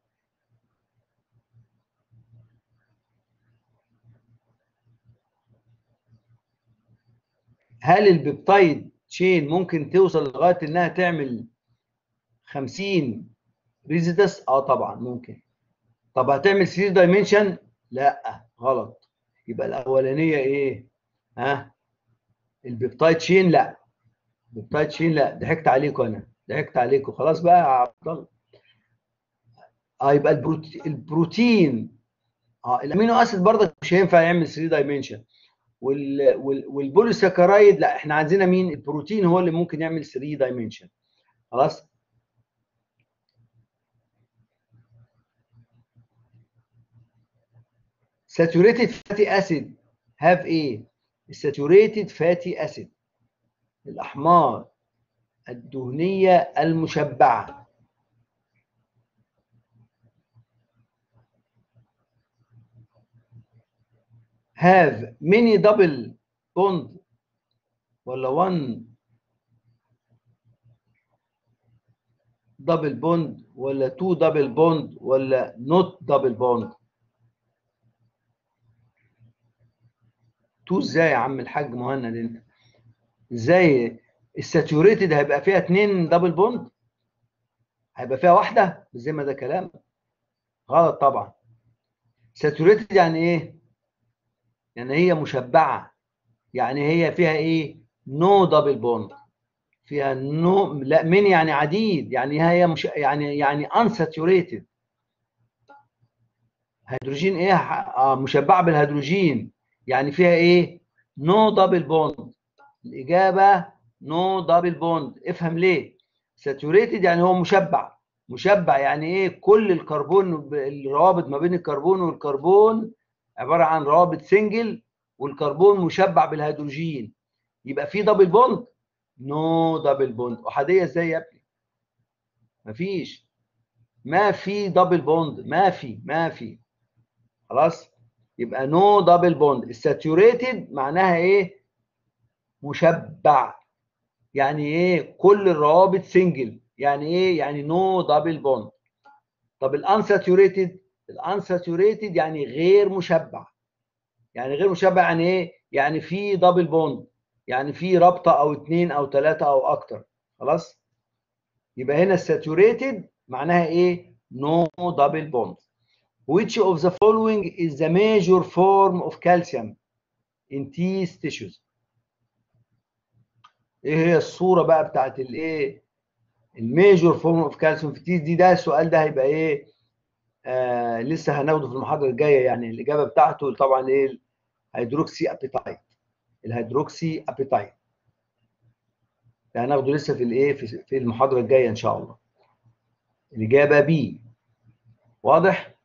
هل البيبتايد تشين ممكن توصل لغايه انها تعمل خمسين ريزيدس؟ اه طبعا ممكن. طب هتعمل ثري دايمنشن؟ لا، غلط. يبقى الاولانيه ايه؟ ها؟ البيبتايد تشين لا، البيبتايد تشين لا. ضحكت عليكم انا، ضحكت عليكم. خلاص بقى يا عبد الله. اه يبقى البروتين, البروتين اه الامينو اسيد برضك مش هينفع يعمل ثري دايمنشن. وال وال والبوليساكرايد لا، احنا عايزينها مين؟ البروتين هو اللي ممكن يعمل ثري دايمنشن. خلاص. saturated fatty acid have ايه؟ الساتوريتد فاتي اسيد، الاحماض الدهنيه المشبعه. have many double bond ولا one double bond ولا two double bond ولا not double bond؟ تو ازاي يا عم الحاج مهند انت؟ ازاي الساتوريتد هيبقى فيها اتنين دبل بوند؟ هيبقى فيها واحده؟ زي ما ده كلام غلط طبعا. ساتوريتد يعني ايه؟ يعني هي مشبعه، يعني هي فيها ايه؟ نو دبل بوند، فيها نو no... لا من يعني عديد، يعني هي مش يعني يعني unsaturated. هيدروجين ايه؟ آه مشبعه بالهيدروجين، يعني فيها ايه؟ نو دبل بوند. الاجابه نو دبل بوند. افهم ليه؟ ساتوريتد يعني هو مشبع، مشبع يعني ايه؟ كل الكربون، الروابط ما بين الكربون والكربون عباره عن روابط سنجل، والكربون مشبع بالهيدروجين، يبقى في دبل بوند؟ نو دبل بوند. احاديه ازاي يا ابني؟ مفيش، ما في دبل بوند، ما في ما في خلاص. يبقى نو دبل بوند. الساتوريتد معناها ايه؟ مشبع، يعني ايه؟ كل الروابط سنجل، يعني ايه؟ يعني نو دبل بوند. طب الانساتوريتد؟ الانساتوريتد يعني غير مشبع. يعني غير مشبع يعني ايه؟ يعني في دبل بوند، يعني في رابطه او اتنين او تلاته او اكتر. خلاص. يبقى هنا الساتوريتد معناها ايه؟ نو دبل بوند. Which of the following is the major form of calcium in teeth tissues؟ ايه هي الصوره بقى بتاعت الايه؟ الميجور فورم اوف كالسيوم في التيث دي. ده السؤال ده هيبقى ايه؟ آه لسه هناخده في المحاضره الجايه، يعني الاجابه بتاعته طبعا ايه؟ الهيدروكسي ابيتايت. الهيدروكسي ابيتايت ده هناخده لسه في الايه؟ في في المحاضره الجايه ان شاء الله. الاجابه بي. واضح؟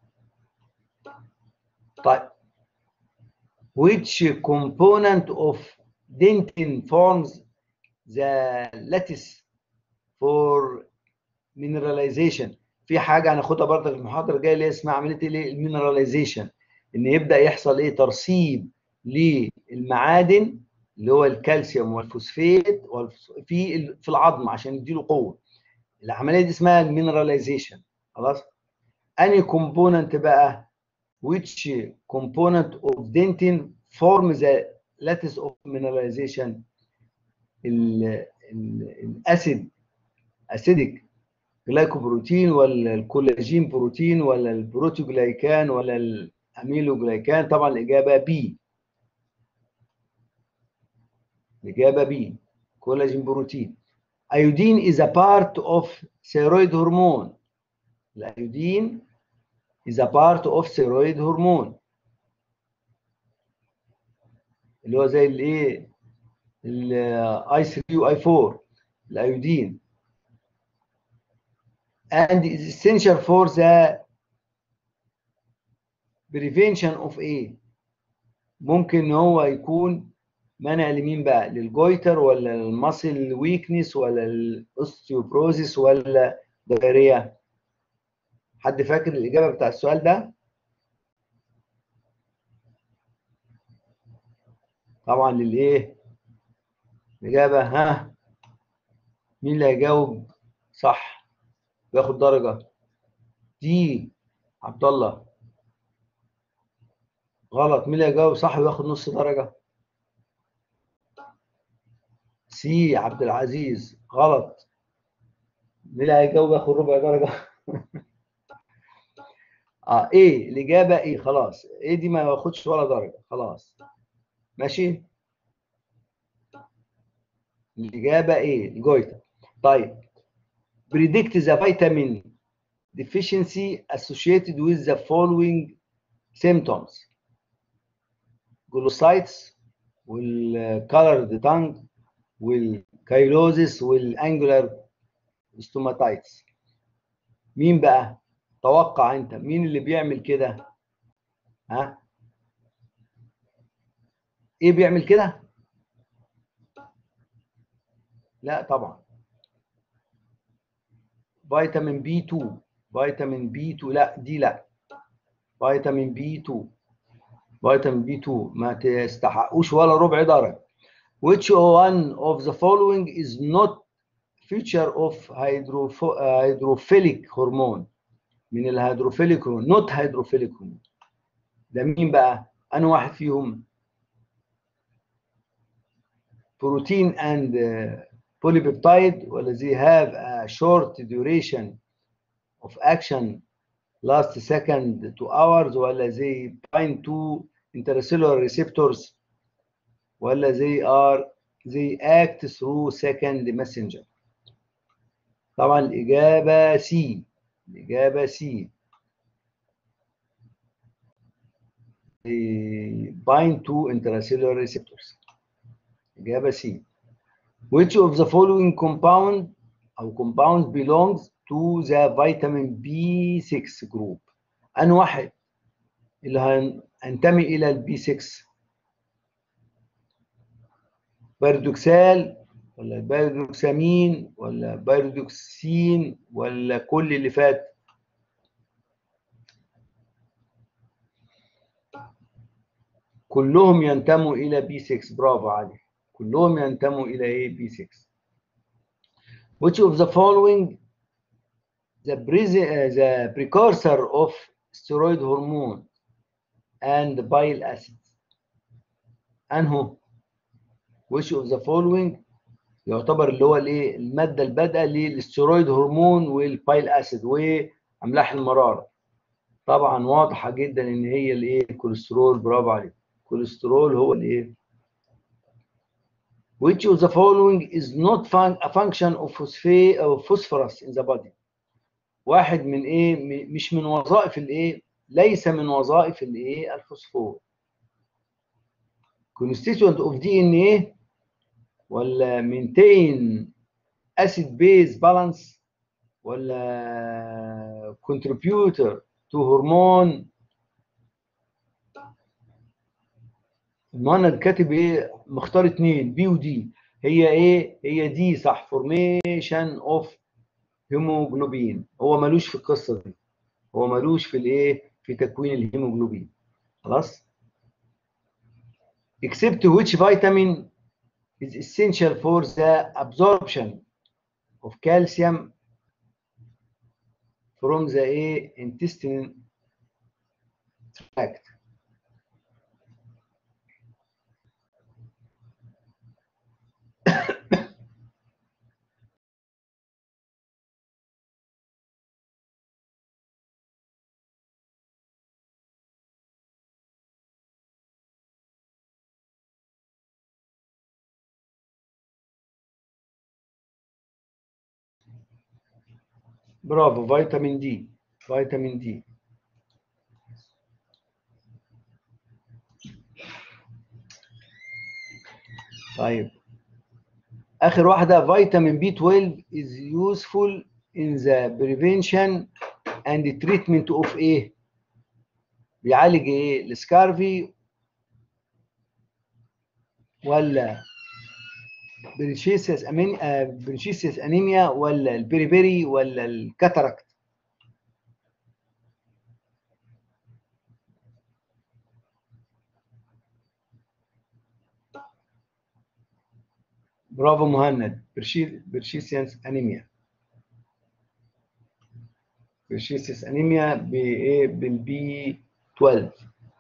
طيب which component of dentin forms the lattice for mineralization؟ في حاجه هناخدها برضه في المحاضره الجايه اللي اسمها عمليه الايه؟ المينراليزيشن، ان يبدا يحصل ايه؟ ترسيب للمعادن اللي هو الكالسيوم والفوسفات في في العظم عشان يديله قوه. العمليه دي اسمها المينراليزيشن. خلاص. انهي كومبوننت بقى؟ which component of dentin form the lattice of mineralization؟ الاسيد، اسيدك جلايكوبروتين ولا الكولاجين بروتين ولا البروتوجلايكان ولا الاميلوجلايكان؟ طبعا الاجابه بي. الاجابه بي، كولاجين بروتين. ايودين is a part of thyroid hormone. الايودين is a part of thyroid hormone اللي هو زي الايه؟ الاي ثلاثة واي أربعة. الايودين and is essential for the prevention of ايه؟ ممكن ان هو يكون منع لمين بقى؟ للجويتر ولا الماسل ويكنس ولا الاوستيوبروزيس ولا دايريا؟ حد فاكر الاجابه بتاع السؤال ده؟ طبعا للايه؟ الاجابه ها؟ مين اللي هيجاوب صح وياخد درجه؟ دي عبد الله. غلط. مين اللي هيجاوب صح وياخد نص درجه؟ سي عبد العزيز. غلط. مين اللي هيجاوب ياخد ربع درجه؟ اه ايه الاجابه؟ ايه. خلاص ايه دي ما ياخدش ولا درجه. خلاص ماشي. الاجابه ايه؟ الجويتر. طيب predict the vitamin deficiency associated with the following symptoms: glossitis والcolored tongue والكايلوزيس والانجولار ستوماتايتس. مين بقى؟ توقع انت مين اللي بيعمل كده؟ ها؟ ايه بيعمل كده؟ لا طبعا فيتامين بي اتنين. فيتامين بي اتنين لا، دي لا. فيتامين بي اتنين فيتامين بي اتنين ما تستحقوش ولا ربع درجة. Which one of the following is not feature of hydrophilic hormone؟ من الهيدروفيليك هرمون، not hydrophilic hormone. ده مين بقى؟ أنا واحد فيهم؟ بروتين and polypeptide، ولا they have a short duration of action last second to hours، ولا they bind to intracellular receptors، ولا they are they act through second messenger؟ طبعا الإجابة سي. الإجابة سي. bind to intracellular receptors. إجابة سي. Which of the following compound أو compounds belongs to the vitamin بي ستة group؟ أنا واحد اللي هينتمي إلى البي ستة؟ بيرودوكسال، ولا بيرودوكسامين، ولا بيرودوكسين، ولا كل اللي فات؟ كلهم ينتموا إلى بي ستة. برافو عليك، كلهم ينتموا إلى إيه؟ بي ستة. Which of the following the, the precursor of steroid hormone and bile acids؟ أنهو؟ which of the following يعتبر اللي هو الايه؟ الماده البادئه للستيرويد هرمون والبايل اسيد واملاح المراره. طبعا واضحه جدا ان هي الايه؟ الكوليسترول. برافو عليك، الكوليسترول هو الايه؟ which of the following is not a function of phosphorus in the body؟ واحد من ايه؟ مش من وظائف الايه؟ ليس من وظائف الايه؟ الفوسفور. constituent of دي إن إيه، ولا maintain acid base balance، ولا contributor to hormone؟ ما انا كاتب ايه؟ مختار اتنين، بي ودي. هي ايه؟ هي دي صح، فورميشن اوف هيموجلوبين. هو ملوش في القصه دي، هو ملوش في الايه؟ في تكوين الهيموجلوبين. خلاص. except which vitamin is essential for the absorption of calcium from the ايه؟ intestine tract؟ برافو، فيتامين دي. فيتامين دي. طيب اخر واحده، فيتامين بي اتناشر is useful in the prevention and treatment of ايه؟ بيعالج ايه؟ السكارفي، ولا بريشيسيس امين آه بريشيسيس انيميا، ولا البيريبيري، ولا الكاتاراكت؟ برافو مهند، بريشيسيس انيميا. بريشيسيس انيميا بايه؟ بالبي اتناشر.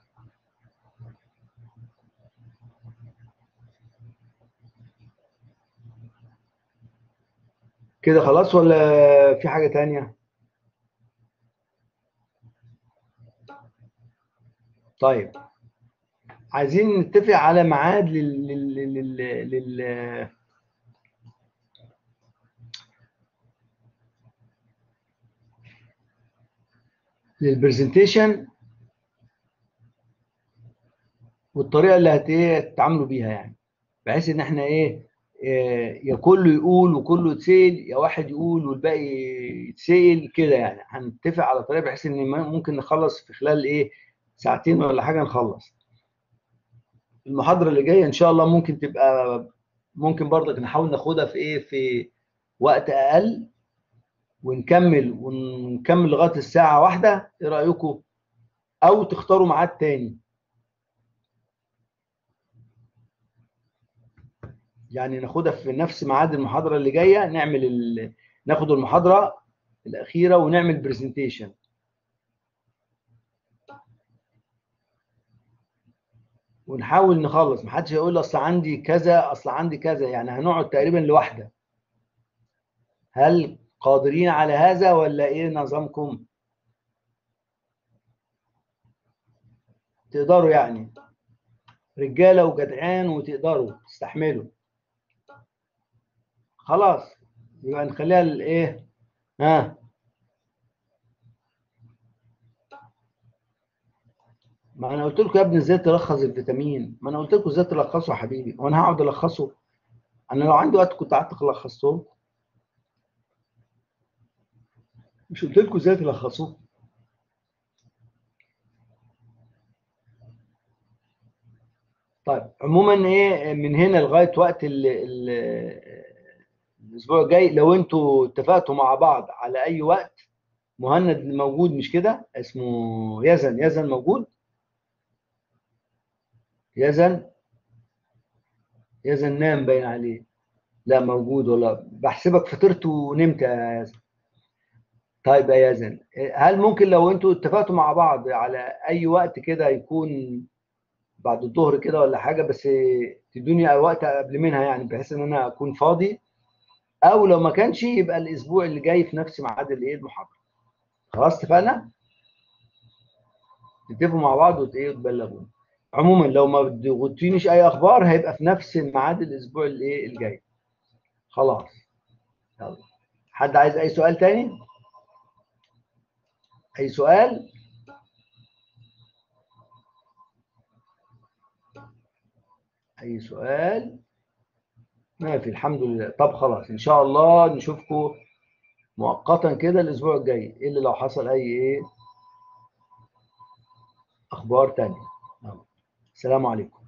كده خلاص ولا في حاجه تانية؟ طيب عايزين نتفق على ميعاد لل لل لل, لل... للبرزنتيشن والطريقه اللي هتتعاملوا بيها، يعني بحيث ان احنا ايه؟ إيه، يا كله يقول وكله يتسال، يا واحد يقول والباقي يتسال كده. يعني هنتفق على طريقه بحيث ان ممكن نخلص في خلال ايه؟ ساعتين ولا حاجه نخلص. المحاضره اللي جايه ان شاء الله ممكن تبقى، ممكن برضك نحاول ناخدها في ايه؟ في وقت اقل، ونكمل ونكمل لغايه الساعه واحدة. ايه رايكم؟ او تختاروا ميعاد تاني. يعني ناخدها في نفس ميعاد المحاضره اللي جايه، نعمل ال... ناخد المحاضره الاخيره ونعمل برزنتيشن. ونحاول نخلص، محدش يقول اصل عندي كذا اصل عندي كذا، يعني هنقعد تقريبا لوحده. هل قادرين على هذا ولا ايه نظامكم؟ تقدروا يعني؟ رجاله وجدعان وتقدروا تستحملوا. خلاص، يبقى نخليها الايه. ها، ما انا قلت لكم يا ابني ازاي تلخص الفيتامين، ما انا قلت لكم ازاي تلخصه يا حبيبي، وانا هقعد الخصه؟ انا لو عندي وقت كنت قعدت لخصته. مش قلت لكم ازاي تلخصوه؟ طيب عموما ايه، من هنا لغايه وقت ال ال الاسبوع الجاي، لو انتوا اتفقتوا مع بعض على اي وقت. مهند موجود مش كده؟ اسمه يزن، يزن موجود؟ يزن، يزن نام باين عليه. لا موجود والله، بحسبك فطرت ونمت يا يزن. طيب يا يزن، هل ممكن لو انتوا اتفقتوا مع بعض على اي وقت كده يكون بعد الظهر كده ولا حاجه، بس تدوني وقت قبل منها يعني بحيث ان انا اكون فاضي، او لو ما كانش يبقى الاسبوع اللي جاي في نفس ميعاد الايه المحاضره. خلاص اتفقنا؟ تتفقوا مع بعض وت- ايه وتبلغوني. عموما لو ما بتغطينيش اي اخبار هيبقى في نفس ميعاد الاسبوع الايه الجاي. خلاص. يلا، حد عايز اي سؤال تاني؟ اي سؤال؟ اي سؤال؟ ما في، الحمد لله. طب خلاص ان شاء الله نشوفكم مؤقتا كده الاسبوع الجاي، الا لو حصل اي ايه اخبار تانية. يلا. السلام عليكم.